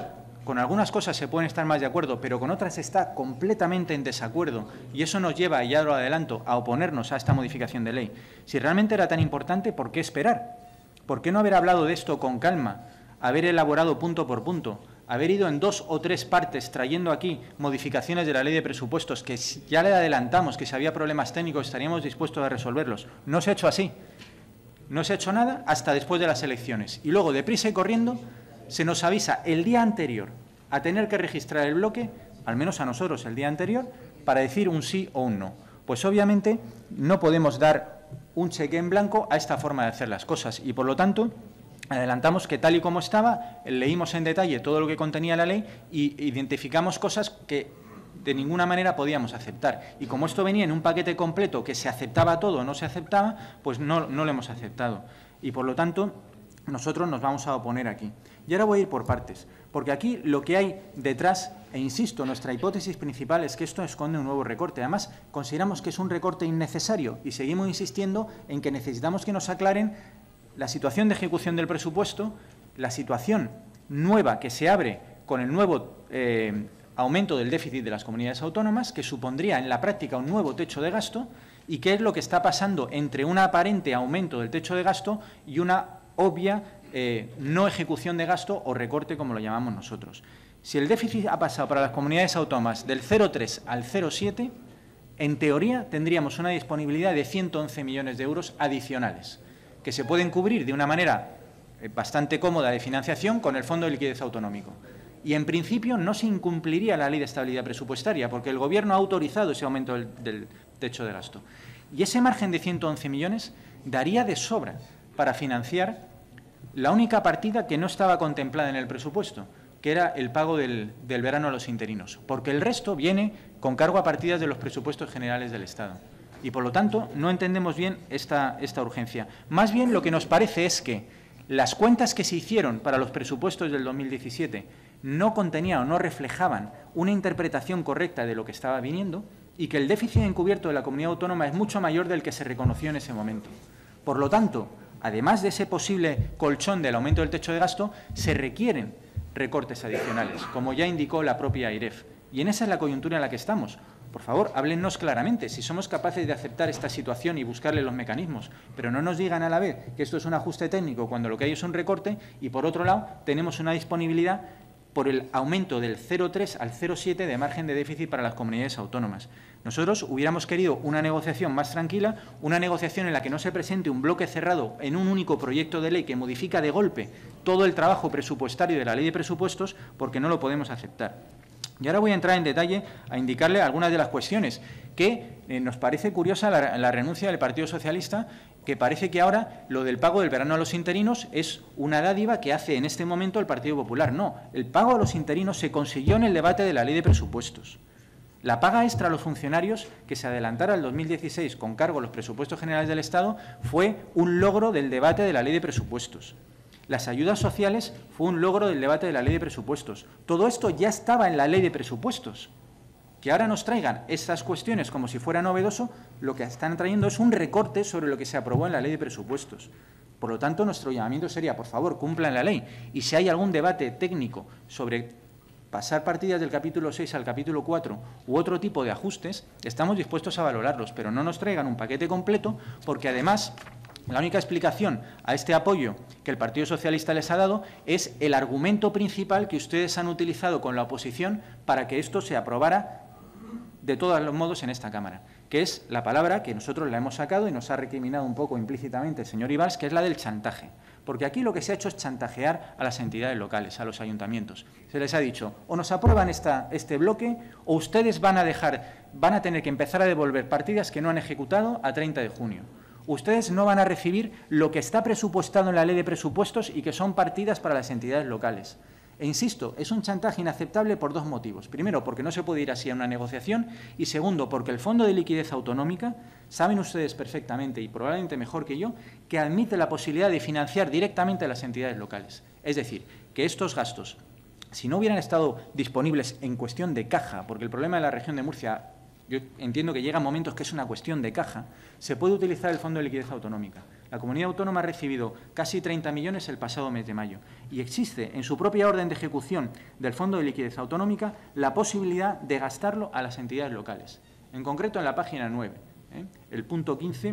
con algunas cosas se pueden estar más de acuerdo, pero con otras está completamente en desacuerdo, y eso nos lleva, y ya lo adelanto, a oponernos a esta modificación de ley. Si realmente era tan importante, ¿por qué esperar? ¿Por qué no haber hablado de esto con calma, haber elaborado punto por punto, haber ido en 2 o 3 partes trayendo aquí modificaciones de la ley de presupuestos que ya le adelantamos que si había problemas técnicos estaríamos dispuestos a resolverlos? No se ha hecho así. No se ha hecho nada hasta después de las elecciones. Y luego, deprisa y corriendo, se nos avisa el día anterior a tener que registrar el bloque, al menos a nosotros el día anterior, para decir un sí o un no. Pues obviamente no podemos dar un cheque en blanco a esta forma de hacer las cosas y, por lo tanto, adelantamos que tal y como estaba, leímos en detalle todo lo que contenía la ley y identificamos cosas que de ninguna manera podíamos aceptar. Y como esto venía en un paquete completo que se aceptaba todo o no se aceptaba, pues no lo hemos aceptado. Y, por lo tanto, nosotros nos vamos a oponer aquí. Y ahora voy a ir por partes, porque aquí lo que hay detrás, e insisto, nuestra hipótesis principal es que esto esconde un nuevo recorte. Además, consideramos que es un recorte innecesario y seguimos insistiendo en que necesitamos que nos aclaren la situación de ejecución del presupuesto, la situación nueva que se abre con el nuevo aumento del déficit de las comunidades autónomas, que supondría en la práctica un nuevo techo de gasto, y qué es lo que está pasando entre un aparente aumento del techo de gasto y una obvia no ejecución de gasto o recorte, como lo llamamos nosotros. Si el déficit ha pasado para las comunidades autónomas del 0,3 al 0,7, en teoría tendríamos una disponibilidad de 111 millones de euros adicionales, que se pueden cubrir de una manera bastante cómoda de financiación con el Fondo de Liquidez Autonómico. Y, en principio, no se incumpliría la Ley de Estabilidad Presupuestaria, porque el Gobierno ha autorizado ese aumento del techo de gasto. Y ese margen de 111 millones daría de sobra para financiar la única partida que no estaba contemplada en el presupuesto, que era el pago del verano a los interinos, porque el resto viene con cargo a partidas de los presupuestos generales del Estado. Y, por lo tanto, no entendemos bien esta urgencia. Más bien, lo que nos parece es que las cuentas que se hicieron para los presupuestos del 2017 no contenían o no reflejaban una interpretación correcta de lo que estaba viniendo y que el déficit encubierto de la comunidad autónoma es mucho mayor del que se reconoció en ese momento. Por lo tanto, además de ese posible colchón del aumento del techo de gasto, se requieren recortes adicionales, como ya indicó la propia AIREF. Y en esa es la coyuntura en la que estamos. Por favor, háblennos claramente si somos capaces de aceptar esta situación y buscarle los mecanismos, pero no nos digan a la vez que esto es un ajuste técnico cuando lo que hay es un recorte y, por otro lado, tenemos una disponibilidad por el aumento del 0,3 al 0,7 de margen de déficit para las comunidades autónomas. Nosotros hubiéramos querido una negociación más tranquila, una negociación en la que no se presente un bloque cerrado en un único proyecto de ley que modifica de golpe todo el trabajo presupuestario de la Ley de Presupuestos, porque no lo podemos aceptar. Y ahora voy a entrar en detalle a indicarle algunas de las cuestiones que nos parece curiosa la renuncia del Partido Socialista, que parece que ahora lo del pago del verano a los interinos es una dádiva que hace en este momento el Partido Popular. No, el pago a los interinos se consiguió en el debate de la Ley de Presupuestos. La paga extra a los funcionarios que se adelantara al 2016 con cargo a los presupuestos generales del Estado fue un logro del debate de la Ley de Presupuestos. Las ayudas sociales fue un logro del debate de la Ley de Presupuestos. Todo esto ya estaba en la Ley de Presupuestos. Que ahora nos traigan estas cuestiones como si fuera novedoso, lo que están trayendo es un recorte sobre lo que se aprobó en la Ley de Presupuestos. Por lo tanto, nuestro llamamiento sería, por favor, cumplan la ley. Y si hay algún debate técnico sobre pasar partidas del capítulo 6 al capítulo 4 u otro tipo de ajustes, estamos dispuestos a valorarlos, pero no nos traigan un paquete completo, porque además la única explicación a este apoyo que el Partido Socialista les ha dado es el argumento principal que ustedes han utilizado con la oposición para que esto se aprobara de todos los modos en esta Cámara, que es la palabra que nosotros la hemos sacado y nos ha recriminado un poco implícitamente el señor Ibars, que es la del chantaje. Porque aquí lo que se ha hecho es chantajear a las entidades locales, a los ayuntamientos. Se les ha dicho, o nos aprueban este bloque, o ustedes van a tener que empezar a devolver partidas que no han ejecutado a 30 de junio. Ustedes no van a recibir lo que está presupuestado en la Ley de Presupuestos y que son partidas para las entidades locales. E insisto, es un chantaje inaceptable por dos motivos. Primero, porque no se puede ir así a una negociación, y segundo, porque el Fondo de Liquidez Autonómica, saben ustedes perfectamente y probablemente mejor que yo, que admite la posibilidad de financiar directamente a las entidades locales. Es decir, que estos gastos, si no hubieran estado disponibles en cuestión de caja, porque el problema de la región de Murcia, yo entiendo que llegan momentos que es una cuestión de caja, se puede utilizar el Fondo de Liquidez Autonómica. La comunidad autónoma ha recibido casi 30 millones el pasado mes de mayo y existe en su propia orden de ejecución del Fondo de Liquidez Autonómica la posibilidad de gastarlo a las entidades locales. En concreto, en la página 9, el punto 15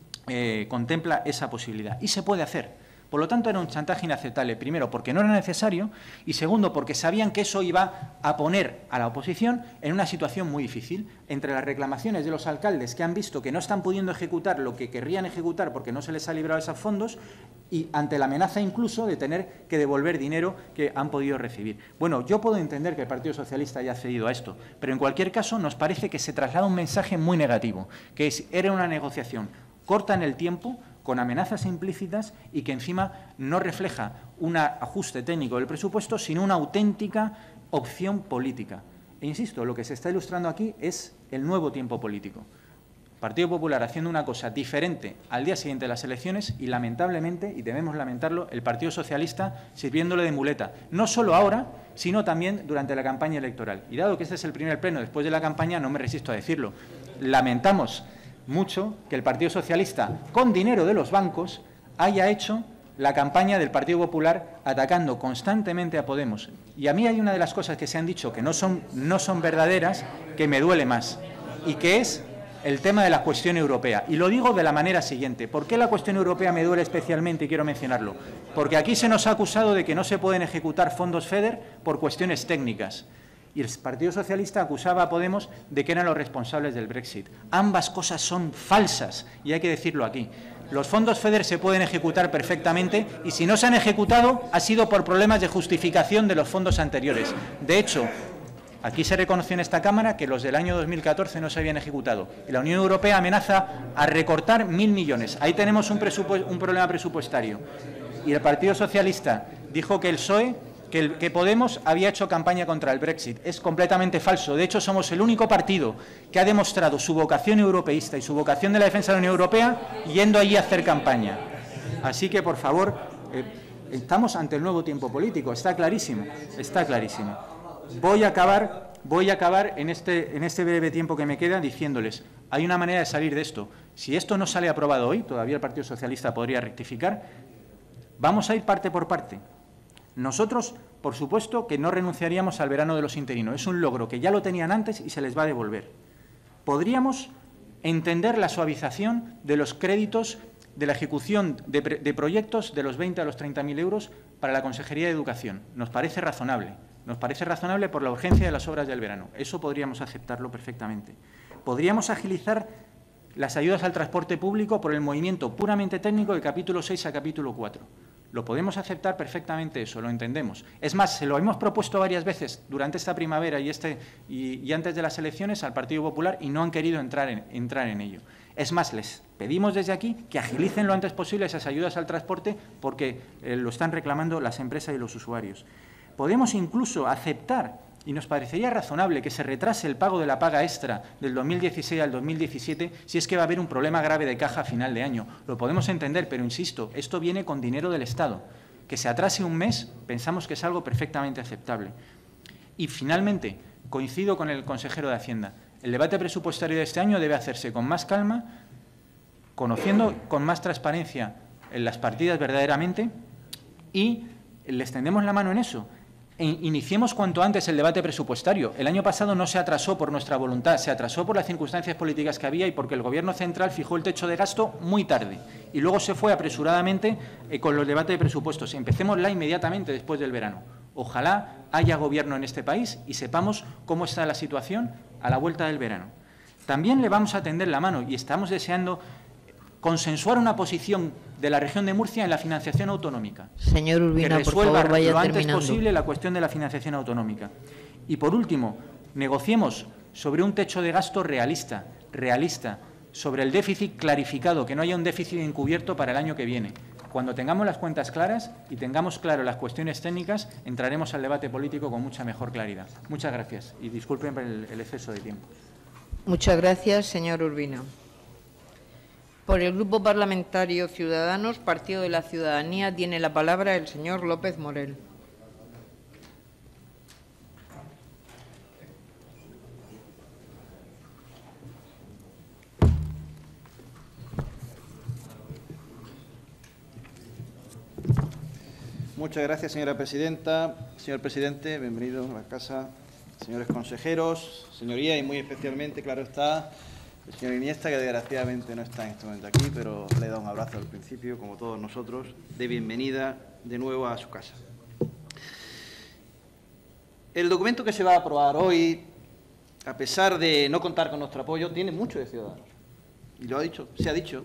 contempla esa posibilidad y se puede hacer. Por lo tanto, era un chantaje inaceptable, primero, porque no era necesario y, segundo, porque sabían que eso iba a poner a la oposición en una situación muy difícil. Entre las reclamaciones de los alcaldes que han visto que no están pudiendo ejecutar lo que querrían ejecutar porque no se les ha librado esos fondos y ante la amenaza incluso de tener que devolver dinero que han podido recibir. Bueno, yo puedo entender que el Partido Socialista haya cedido a esto, pero en cualquier caso nos parece que se traslada un mensaje muy negativo, que era una negociación corta en el tiempo, con amenazas implícitas y que encima no refleja un ajuste técnico del presupuesto, sino una auténtica opción política. E insisto, lo que se está ilustrando aquí es el nuevo tiempo político. Partido Popular haciendo una cosa diferente al día siguiente de las elecciones y, lamentablemente, y debemos lamentarlo, el Partido Socialista sirviéndole de muleta, no solo ahora, sino también durante la campaña electoral. Y dado que este es el primer pleno después de la campaña, no me resisto a decirlo. Lamentamos mucho que el Partido Socialista, con dinero de los bancos, haya hecho la campaña del Partido Popular atacando constantemente a Podemos. Y a mí hay una de las cosas que se han dicho que no son verdaderas, que me duele más, y que es el tema de la cuestión europea. Y lo digo de la manera siguiente. ¿Por qué la cuestión europea me duele especialmente y quiero mencionarlo? Porque aquí se nos ha acusado de que no se pueden ejecutar fondos FEDER por cuestiones técnicas. Y el Partido Socialista acusaba a Podemos de que eran los responsables del Brexit. Ambas cosas son falsas y hay que decirlo aquí. Los fondos FEDER se pueden ejecutar perfectamente y si no se han ejecutado ha sido por problemas de justificación de los fondos anteriores. De hecho, aquí se reconoció en esta Cámara que los del año 2014 no se habían ejecutado. Y la Unión Europea amenaza a recortar 1.000 millones. Ahí tenemos un problema presupuestario. Y el Partido Socialista dijo que el PSOE, que Podemos había hecho campaña contra el Brexit. Es completamente falso. De hecho, somos el único partido que ha demostrado su vocación europeísta y su vocación de la defensa de la Unión Europea yendo allí a hacer campaña. Así que, por favor, estamos ante el nuevo tiempo político. Está clarísimo, está clarísimo. Voy a acabar en este breve tiempo que me queda diciéndoles, hay una manera de salir de esto. Si esto no sale aprobado hoy, todavía el Partido Socialista podría rectificar, vamos a ir parte por parte. Nosotros, por supuesto, que no renunciaríamos al verano de los interinos. Es un logro que ya lo tenían antes y se les va a devolver. Podríamos entender la suavización de los créditos de la ejecución de proyectos de los 20 a los 30.000 euros para la Consejería de Educación. Nos parece razonable. Nos parece razonable por la urgencia de las obras del verano. Eso podríamos aceptarlo perfectamente. Podríamos agilizar las ayudas al transporte público por el movimiento puramente técnico de capítulo 6 a capítulo 4. Lo podemos aceptar perfectamente, eso, lo entendemos. Es más, se lo hemos propuesto varias veces durante esta primavera y antes de las elecciones al Partido Popular y no han querido entrar en ello. Es más, les pedimos desde aquí que agilicen lo antes posible esas ayudas al transporte porque lo están reclamando las empresas y los usuarios. Podemos incluso aceptar, y nos parecería razonable, que se retrase el pago de la paga extra del 2016 al 2017 si es que va a haber un problema grave de caja a final de año. Lo podemos entender, pero insisto, esto viene con dinero del Estado. Que se atrase un mes, pensamos que es algo perfectamente aceptable. Y finalmente, coincido con el consejero de Hacienda, el debate presupuestario de este año debe hacerse con más calma, conociendo con más transparencia en las partidas verdaderamente y les tendemos la mano en eso. Iniciemos cuanto antes el debate presupuestario. El año pasado no se atrasó por nuestra voluntad, se atrasó por las circunstancias políticas que había y porque el Gobierno central fijó el techo de gasto muy tarde y luego se fue apresuradamente con los debates de presupuestos. Empecémosla inmediatamente después del verano. Ojalá haya Gobierno en este país y sepamos cómo está la situación a la vuelta del verano. También le vamos a tender la mano y estamos deseando consensuar una posición de la región de Murcia en la financiación autonómica. Señor Urbina, que por favor, vaya lo antes terminando. posible la cuestión de la financiación autonómica. Y, por último, negociemos sobre un techo de gasto realista, sobre el déficit clarificado, que no haya un déficit encubierto para el año que viene. Cuando tengamos las cuentas claras y tengamos claro las cuestiones técnicas, entraremos al debate político con mucha mejor claridad. Muchas gracias y disculpen por el exceso de tiempo. Muchas gracias, señor Urbina. Por el Grupo Parlamentario Ciudadanos, Partido de la Ciudadanía, tiene la palabra el señor López Morel. Muchas gracias, señora presidenta. Señor presidente, bienvenido a la casa. Señores consejeros, señorías, y muy especialmente, claro está, el señor Iniesta, que desgraciadamente no está en este momento aquí, pero le he dado un abrazo al principio, como todos nosotros, de bienvenida de nuevo a su casa. El documento que se va a aprobar hoy, a pesar de no contar con nuestro apoyo, tiene mucho de ciudadanos. Y lo ha dicho, se ha dicho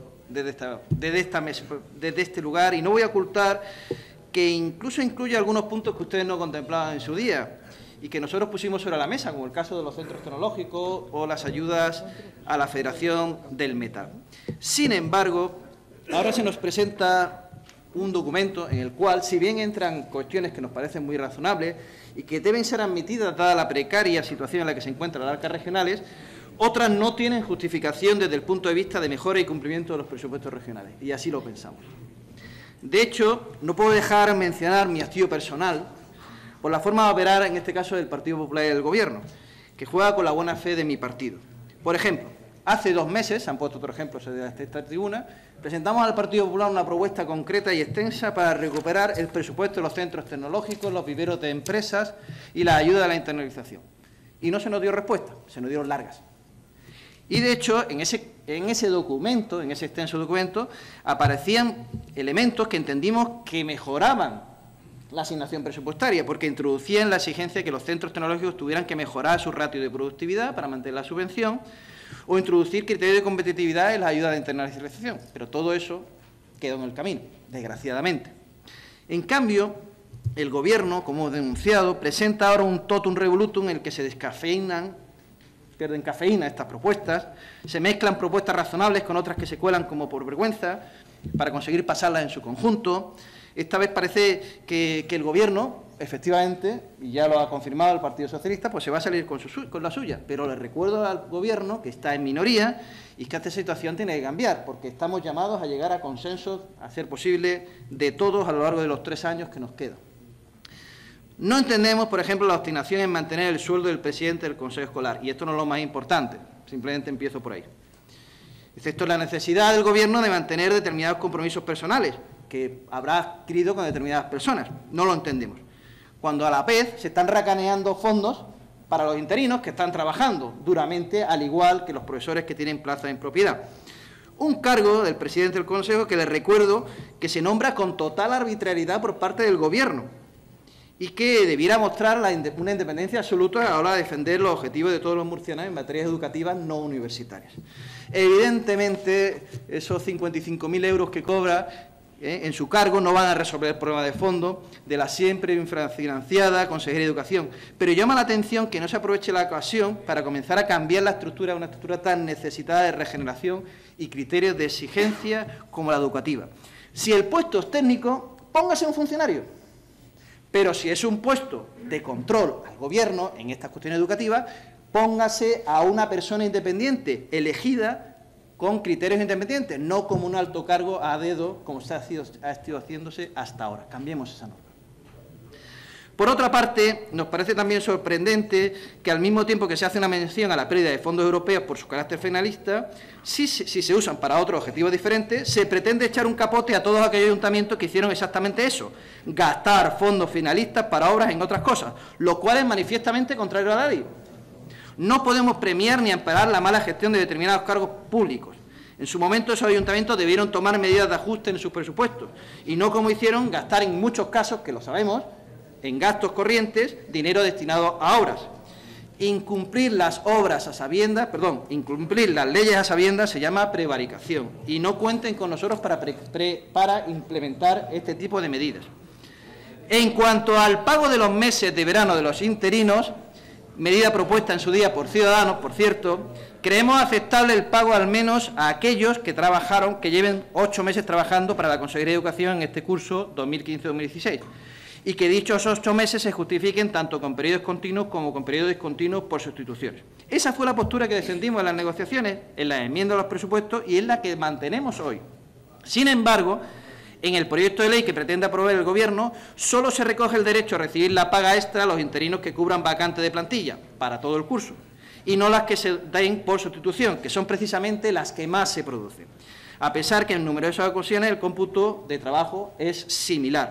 desde este lugar, y no voy a ocultar que incluso incluye algunos puntos que ustedes no contemplaban en su día y que nosotros pusimos sobre la mesa, como el caso de los centros tecnológicos o las ayudas a la Federación del Metal. Sin embargo, ahora se nos presenta un documento en el cual, si bien entran cuestiones que nos parecen muy razonables y que deben ser admitidas dada la precaria situación en la que se encuentran las arcas regionales, otras no tienen justificación desde el punto de vista de mejora y cumplimiento de los presupuestos regionales, y así lo pensamos. De hecho, no puedo dejar de mencionar mi hastío personal por la forma de operar, en este caso, del Partido Popular y del Gobierno, que juega con la buena fe de mi partido. Por ejemplo, hace 2 meses, se han puesto otros ejemplos desde esta tribuna, presentamos al Partido Popular una propuesta concreta y extensa para recuperar el presupuesto de los centros tecnológicos, los viveros de empresas y la ayuda a la internalización. Y no se nos dio respuesta, se nos dieron largas. Y, de hecho, en ese documento, en ese extenso documento, aparecían elementos que entendimos que mejoraban la asignación presupuestaria, porque introducían la exigencia de que los centros tecnológicos tuvieran que mejorar su ratio de productividad para mantener la subvención, o introducir criterios de competitividad en la ayuda de internacionalización. Pero todo eso quedó en el camino, desgraciadamente. En cambio, el Gobierno, como denunciado, presenta ahora un totum revolutum en el que se pierden cafeína estas propuestas, se mezclan propuestas razonables con otras que se cuelan como por vergüenza, para conseguir pasarlas en su conjunto. Esta vez parece que el Gobierno, efectivamente, y ya lo ha confirmado el Partido Socialista, pues se va a salir con la suya. Pero le recuerdo al Gobierno, que está en minoría, y que esta situación tiene que cambiar, porque estamos llamados a llegar a consensos, a ser posible, de todos a lo largo de los 3 años que nos quedan. No entendemos, por ejemplo, la obstinación en mantener el sueldo del presidente del Consejo Escolar, y esto no es lo más importante, simplemente empiezo por ahí. Excepto la necesidad del Gobierno de mantener determinados compromisos personales, que habrá adquirido con determinadas personas. No lo entendemos. Cuando a la vez se están racaneando fondos para los interinos que están trabajando duramente, al igual que los profesores que tienen plaza en propiedad. Un cargo del presidente del Consejo que les recuerdo que se nombra con total arbitrariedad por parte del Gobierno y que debiera mostrar una independencia absoluta a la hora de defender los objetivos de todos los murcianos en materias educativas no universitarias. Evidentemente, esos 55.000 euros que cobra en su cargo no van a resolver el problema de fondo de la siempre infrafinanciada Consejería de Educación, pero llama la atención que no se aproveche la ocasión para comenzar a cambiar la estructura de una estructura tan necesitada de regeneración y criterios de exigencia como la educativa. Si el puesto es técnico, póngase un funcionario, pero si es un puesto de control al Gobierno en estas cuestiones educativas, póngase a una persona independiente, elegida con criterios independientes, no como un alto cargo a dedo, como ha estado haciéndose hasta ahora. Cambiemos esa norma. Por otra parte, nos parece también sorprendente que al mismo tiempo que se hace una mención a la pérdida de fondos europeos por su carácter finalista, si se usan para otros objetivos diferentes, se pretende echar un capote a todos aquellos ayuntamientos que hicieron exactamente eso, gastar fondos finalistas para obras en otras cosas, lo cual es manifiestamente contrario a la ley. No podemos premiar ni amparar la mala gestión de determinados cargos públicos. En su momento esos ayuntamientos debieron tomar medidas de ajuste en sus presupuestos y no, como hicieron, gastar en muchos casos, que lo sabemos, en gastos corrientes, dinero destinado a obras. Incumplir las leyes a sabiendas se llama prevaricación y no cuenten con nosotros para implementar este tipo de medidas. En cuanto al pago de los meses de verano de los interinos, medida propuesta en su día por Ciudadanos, por cierto, creemos aceptable el pago al menos a aquellos que lleven 8 meses trabajando para la Consejería de Educación en este curso 2015-2016 y que dichos 8 meses se justifiquen tanto con periodos continuos como con periodos discontinuos por sustituciones. Esa fue la postura que defendimos en las negociaciones, en las enmiendas a los presupuestos y es la que mantenemos hoy. Sin embargo, en el proyecto de ley que pretende aprobar el Gobierno, solo se recoge el derecho a recibir la paga extra a los interinos que cubran vacantes de plantilla para todo el curso, y no las que se den por sustitución, que son precisamente las que más se producen, a pesar que en numerosas ocasiones el cómputo de trabajo es similar.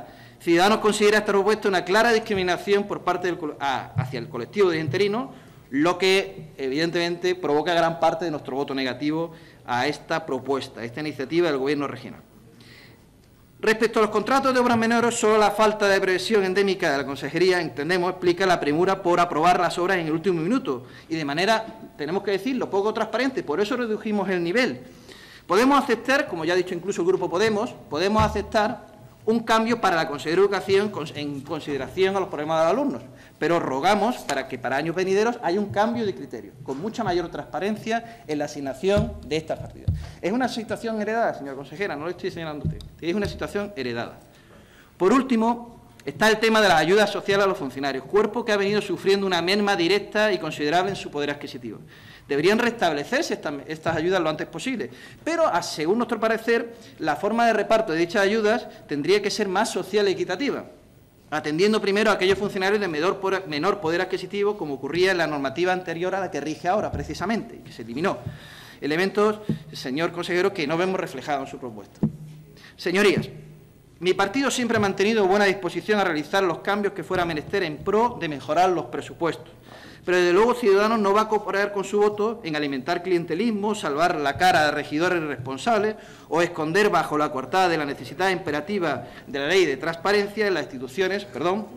Ciudadanos considera esta propuesta una clara discriminación por parte hacia el colectivo de interinos, lo que evidentemente provoca gran parte de nuestro voto negativo a esta propuesta, a esta iniciativa del Gobierno regional. Respecto a los contratos de obras menores, solo la falta de previsión endémica de la Consejería, entendemos, explica la premura por aprobar las obras en el último minuto y de manera, tenemos que decirlo, poco transparente. Por eso redujimos el nivel. Podemos aceptar, como ya ha dicho incluso el Grupo podemos aceptar un cambio para la Consejería de Educación en consideración a los problemas de los alumnos, pero rogamos para que para años venideros haya un cambio de criterio, con mucha mayor transparencia en la asignación de estas partidas. Es una situación heredada, señora consejera, no le estoy señalando a usted, es una situación heredada. Por último, está el tema de las ayudas sociales a los funcionarios, cuerpo que ha venido sufriendo una merma directa y considerable en su poder adquisitivo. Deberían restablecerse estas ayudas lo antes posible, pero, según nuestro parecer, la forma de reparto de dichas ayudas tendría que ser más social y equitativa, atendiendo primero a aquellos funcionarios de menor poder adquisitivo, como ocurría en la normativa anterior a la que rige ahora, precisamente, que se eliminó. Elementos, señor consejero, que no vemos reflejados en su propuesta. Señorías, mi partido siempre ha mantenido buena disposición a realizar los cambios que fuera menester en pro de mejorar los presupuestos. Pero, desde luego, Ciudadanos no va a cooperar con su voto en alimentar clientelismo, salvar la cara de regidores irresponsables o esconder bajo la coartada de la necesidad imperativa de la ley de transparencia en las instituciones,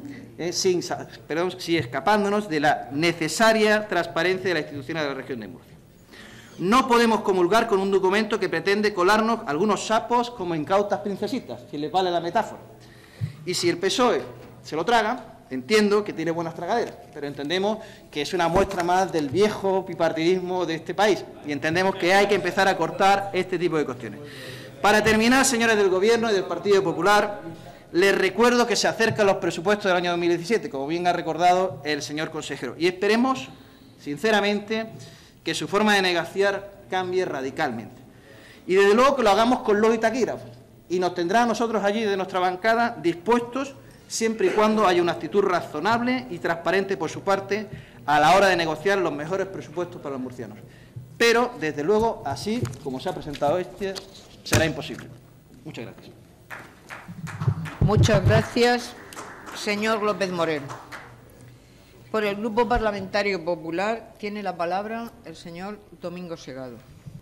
sin escapándonos de la necesaria transparencia de las instituciones de la región de Murcia. No podemos comulgar con un documento que pretende colarnos algunos sapos como incautas princesitas, si les vale la metáfora. Y si el PSOE se lo traga, entiendo que tiene buenas tragaderas, pero entendemos que es una muestra más del viejo bipartidismo de este país y entendemos que hay que empezar a cortar este tipo de cuestiones. Para terminar, señores del Gobierno y del Partido Popular, les recuerdo que se acercan los presupuestos del año 2017, como bien ha recordado el señor consejero, y esperemos, sinceramente, que su forma de negociar cambie radicalmente. Y desde luego que lo hagamos con luz y taquígrafos, y nos tendrá a nosotros allí de nuestra bancada dispuestos siempre y cuando haya una actitud razonable y transparente por su parte a la hora de negociar los mejores presupuestos para los murcianos. Pero, desde luego, así como se ha presentado será imposible. Muchas gracias. Muchas gracias, señor López Moreno. Por el Grupo Parlamentario Popular tiene la palabra el señor Domingo Segado.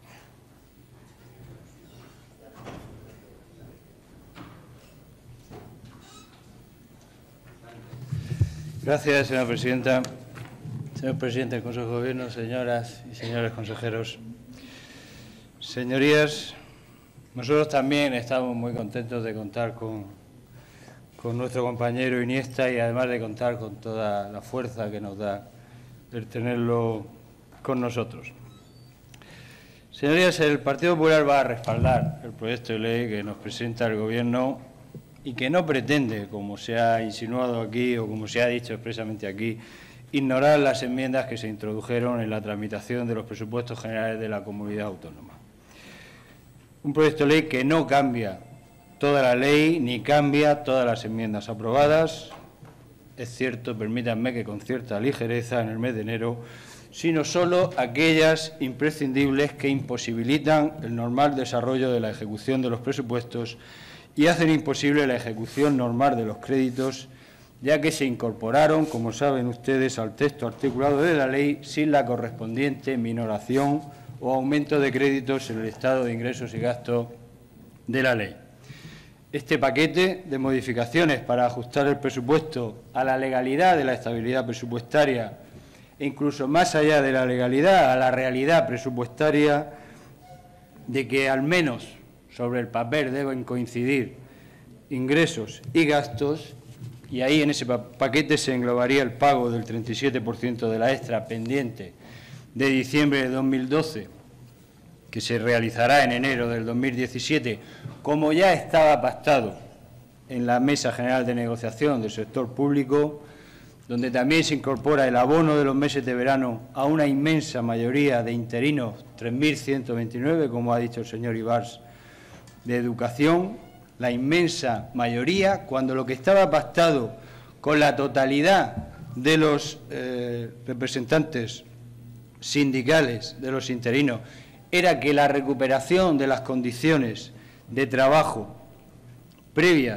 Gracias, señora presidenta. Señor presidente del Consejo de Gobierno, señoras y señores consejeros. Señorías, nosotros también estamos muy contentos de contar con nuestro compañero Iniesta y además de contar con toda la fuerza que nos da el tenerlo con nosotros. Señorías, el Partido Popular va a respaldar el proyecto de ley que nos presenta el Gobierno y que no pretende, como se ha insinuado aquí o como se ha dicho expresamente aquí, ignorar las enmiendas que se introdujeron en la tramitación de los presupuestos generales de la comunidad autónoma. Un proyecto de ley que no cambia toda la ley ni cambia todas las enmiendas aprobadas. Es cierto, permítanme que con cierta ligereza en el mes de enero, sino solo aquellas imprescindibles que imposibilitan el normal desarrollo de la ejecución de los presupuestos y hacen imposible la ejecución normal de los créditos, ya que se incorporaron, como saben ustedes, al texto articulado de la ley sin la correspondiente minoración o aumento de créditos en el estado de ingresos y gastos de la ley. Este paquete de modificaciones para ajustar el presupuesto a la legalidad de la estabilidad presupuestaria e incluso más allá de la legalidad, a la realidad presupuestaria de que al menos sobre el papel deben coincidir ingresos y gastos, y ahí en ese paquete se englobaría el pago del 37% de la extra pendiente de diciembre de 2012, que se realizará en enero del 2017, como ya estaba pactado en la Mesa General de Negociación del Sector Público, donde también se incorpora el abono de los meses de verano a una inmensa mayoría de interinos, 3.129, como ha dicho el señor Ibars, de Educación, la inmensa mayoría, cuando lo que estaba pactado con la totalidad de los representantes sindicales de los interinos era que la recuperación de las condiciones de trabajo previas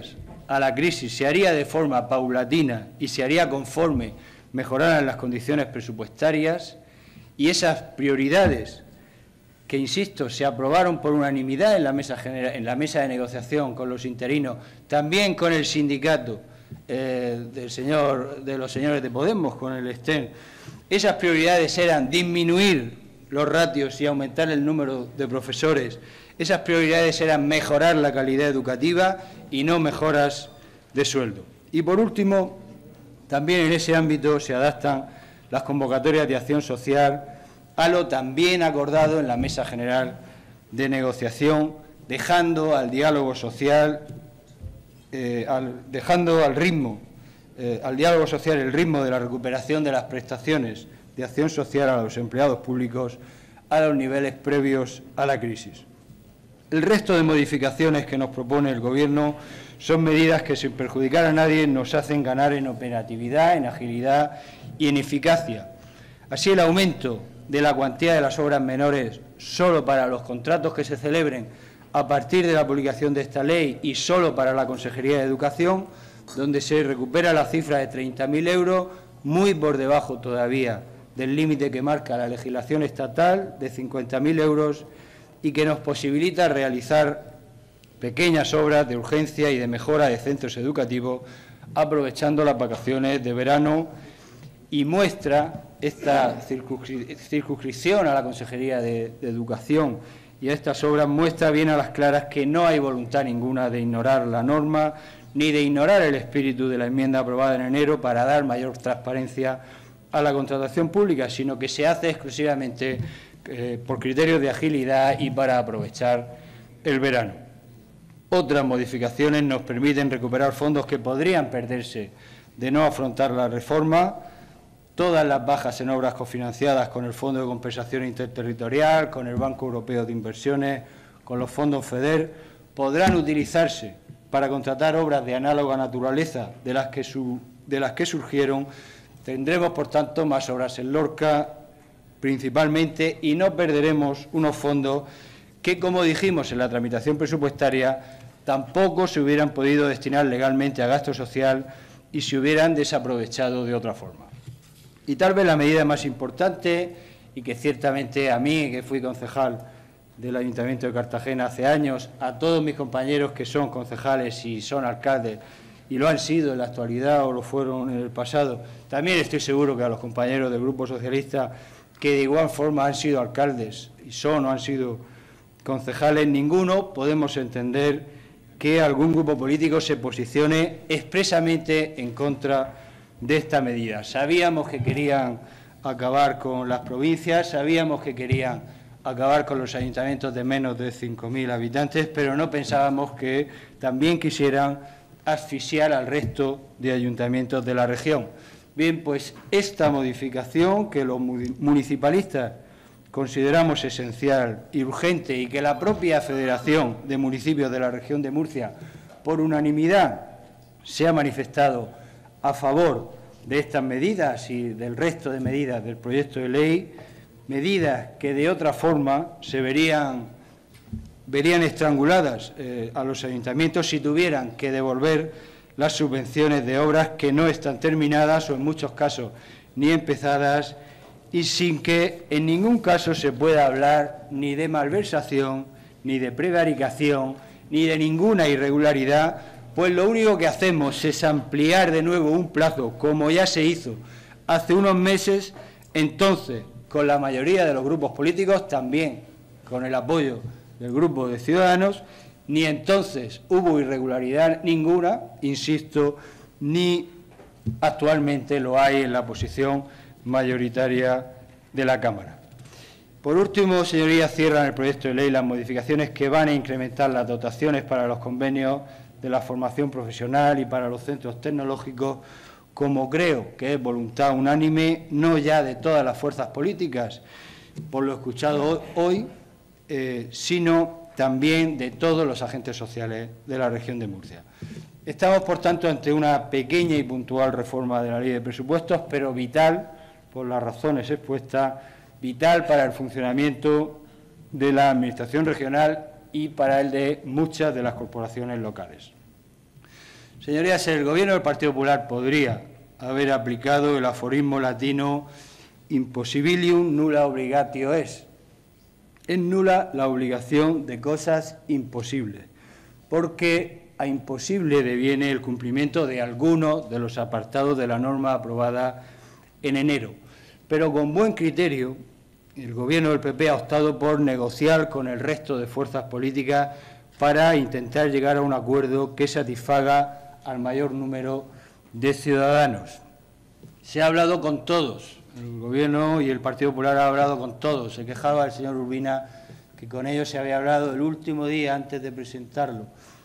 a la crisis se haría de forma paulatina y se haría conforme mejoraran las condiciones presupuestarias, y esas prioridades que, insisto, se aprobaron por unanimidad en la mesa de negociación con los interinos, también con el sindicato de los señores de Podemos, con el STEN. Esas prioridades eran disminuir los ratios y aumentar el número de profesores. Esas prioridades eran mejorar la calidad educativa y no mejoras de sueldo. Y, por último, también en ese ámbito se adaptan las convocatorias de acción social a lo también acordado en la Mesa General de Negociación, dejando al diálogo social, al diálogo social el ritmo de la recuperación de las prestaciones de acción social a los empleados públicos a los niveles previos a la crisis. El resto de modificaciones que nos propone el Gobierno son medidas que, sin perjudicar a nadie, nos hacen ganar en operatividad, en agilidad y en eficacia. Así, el aumento de la cuantía de las obras menores solo para los contratos que se celebren a partir de la publicación de esta ley y solo para la Consejería de Educación, donde se recupera la cifra de 30.000 euros, muy por debajo todavía del límite que marca la legislación estatal de 50.000 euros, y que nos posibilita realizar pequeñas obras de urgencia y de mejora de centros educativos, aprovechando las vacaciones de verano, y muestra esta circunscripción a la Consejería de Educación y a estas obras, muestra bien a las claras que no hay voluntad ninguna de ignorar la norma ni de ignorar el espíritu de la enmienda aprobada en enero para dar mayor transparencia a la contratación pública, sino que se hace exclusivamente por criterios de agilidad y para aprovechar el verano. Otras modificaciones nos permiten recuperar fondos que podrían perderse de no afrontar la reforma. Todas las bajas en obras cofinanciadas con el Fondo de Compensación Interterritorial, con el Banco Europeo de Inversiones, con los fondos FEDER, podrán utilizarse para contratar obras de análoga naturaleza de las que surgieron. Tendremos, por tanto, más obras en Lorca, principalmente, y no perderemos unos fondos que, como dijimos en la tramitación presupuestaria, tampoco se hubieran podido destinar legalmente a gasto social y se hubieran desaprovechado de otra forma. Y tal vez la medida más importante, y que ciertamente a mí, que fui concejal del Ayuntamiento de Cartagena hace años, a todos mis compañeros que son concejales y son alcaldes, y lo han sido en la actualidad o lo fueron en el pasado, también estoy seguro que a los compañeros del Grupo Socialista, que de igual forma han sido alcaldes y son o han sido concejales, ninguno podemos entender que algún grupo político se posicione expresamente en contra de esta medida. Sabíamos que querían acabar con las provincias, sabíamos que querían acabar con los ayuntamientos de menos de 5.000 habitantes, pero no pensábamos que también quisieran asfixiar al resto de ayuntamientos de la región. Bien, pues esta modificación que los municipalistas consideramos esencial y urgente, y que la propia Federación de Municipios de la Región de Murcia, por unanimidad, se ha manifestado a favor de estas medidas y del resto de medidas del proyecto de ley, medidas que de otra forma se verían estranguladas a los ayuntamientos si tuvieran que devolver las subvenciones de obras que no están terminadas o en muchos casos ni empezadas, y sin que en ningún caso se pueda hablar ni de malversación, ni de prevaricación, ni de ninguna irregularidad, pues lo único que hacemos es ampliar de nuevo un plazo, como ya se hizo hace unos meses, entonces con la mayoría de los grupos políticos, también con el apoyo del Grupo de Ciudadanos. Ni entonces hubo irregularidad ninguna, insisto, ni actualmente lo hay en la posición mayoritaria de la Cámara. Por último, señorías, cierran el proyecto de ley las modificaciones que van a incrementar las dotaciones para los convenios de la formación profesional y para los centros tecnológicos, como creo que es voluntad unánime, no ya de todas las fuerzas políticas, por lo escuchado hoy, sino también de todos los agentes sociales de la región de Murcia. Estamos, por tanto, ante una pequeña y puntual reforma de la Ley de Presupuestos, pero vital, por las razones expuestas, vital para el funcionamiento de la Administración regional y para el de muchas de las corporaciones locales. Señorías, el Gobierno del Partido Popular podría haber aplicado el aforismo latino impossibilium nulla obligatio est. Es nula la obligación de cosas imposibles, porque a imposible deviene el cumplimiento de algunos de los apartados de la norma aprobada en enero. Pero con buen criterio, el Gobierno del PP ha optado por negociar con el resto de fuerzas políticas para intentar llegar a un acuerdo que satisfaga al mayor número de ciudadanos. Se ha hablado con todos, el Gobierno y el Partido Popular ha hablado con todos. Se quejaba el señor Urbina que con ellos se había hablado el último día antes de presentarlo.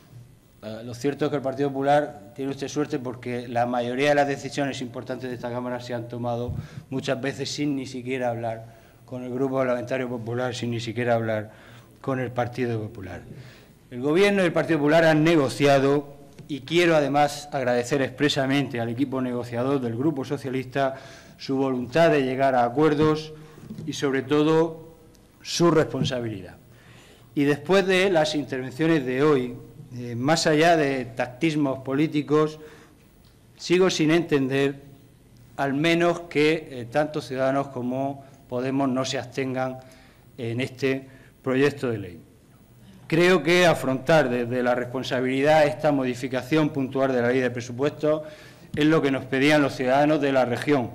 Lo cierto es que el Partido Popular tiene usted suerte porque la mayoría de las decisiones importantes de esta Cámara se han tomado muchas veces sin ni siquiera hablar con el Grupo Parlamentario Popular, sin ni siquiera hablar con el Partido Popular. El Gobierno y el Partido Popular han negociado y quiero además agradecer expresamente al equipo negociador del Grupo Socialista su voluntad de llegar a acuerdos y sobre todo su responsabilidad. Y después de las intervenciones de hoy, más allá de tactismos políticos, sigo sin entender, al menos que tanto Ciudadanos como Podemos no se abstengan en este proyecto de ley. Creo que afrontar desde la responsabilidad esta modificación puntual de la Ley de Presupuestos es lo que nos pedían los ciudadanos de la región.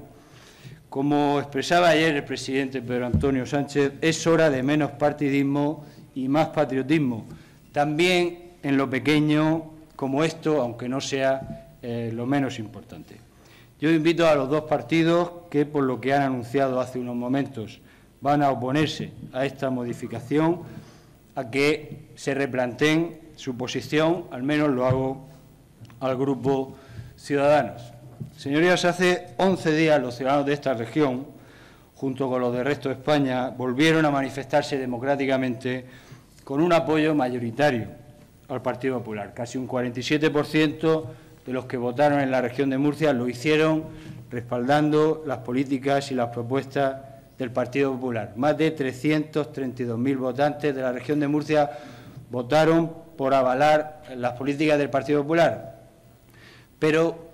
Como expresaba ayer el presidente Pedro Antonio Sánchez, es hora de menos partidismo y más patriotismo, también en lo pequeño como esto, aunque no sea lo menos importante. Yo invito a los dos partidos que, por lo que han anunciado hace unos momentos, van a oponerse a esta modificación, a que se replanteen su posición, al menos lo hago al Grupo Ciudadanos. Señorías, hace 11 días los ciudadanos de esta región, junto con los del resto de España, volvieron a manifestarse democráticamente con un apoyo mayoritario al Partido Popular. Casi un 47% de los que votaron en la región de Murcia lo hicieron respaldando las políticas y las propuestas del Partido Popular. Más de 332.000 votantes de la región de Murcia votaron por avalar las políticas del Partido Popular, pero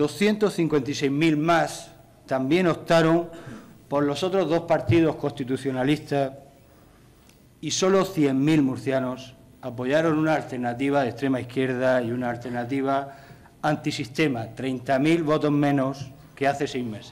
256.000 más también optaron por los otros dos partidos constitucionalistas y solo 100.000 murcianos apoyaron una alternativa de extrema izquierda y una alternativa antisistema, 30.000 votos menos que hace 6 meses.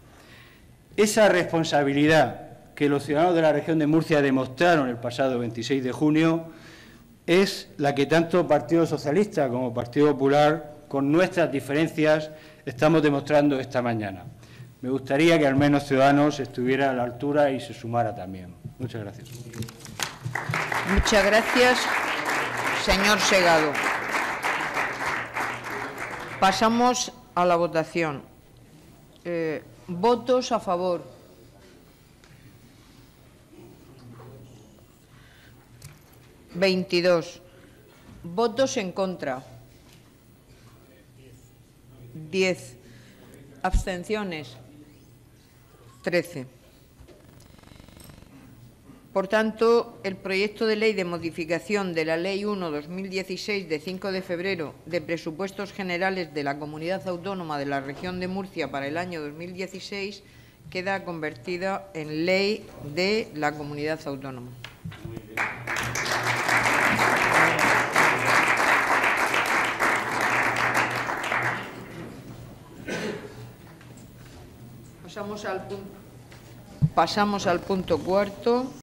Esa responsabilidad que los ciudadanos de la región de Murcia demostraron el pasado 26 de junio es la que tanto Partido Socialista como Partido Popular, con nuestras diferencias, estamos demostrando esta mañana. Me gustaría que al menos Ciudadanos estuviera a la altura y se sumara también. Muchas gracias. Muchas gracias, señor Segado. Pasamos a la votación. Votos a favor. ¿22? Votos en contra. 10. Abstenciones. 13. Por tanto, el proyecto de ley de modificación de la Ley 1/2016 de 5 de febrero de Presupuestos Generales de la Comunidad Autónoma de la Región de Murcia para el año 2016 queda convertida en ley de la Comunidad Autónoma. Pasamos al punto cuarto.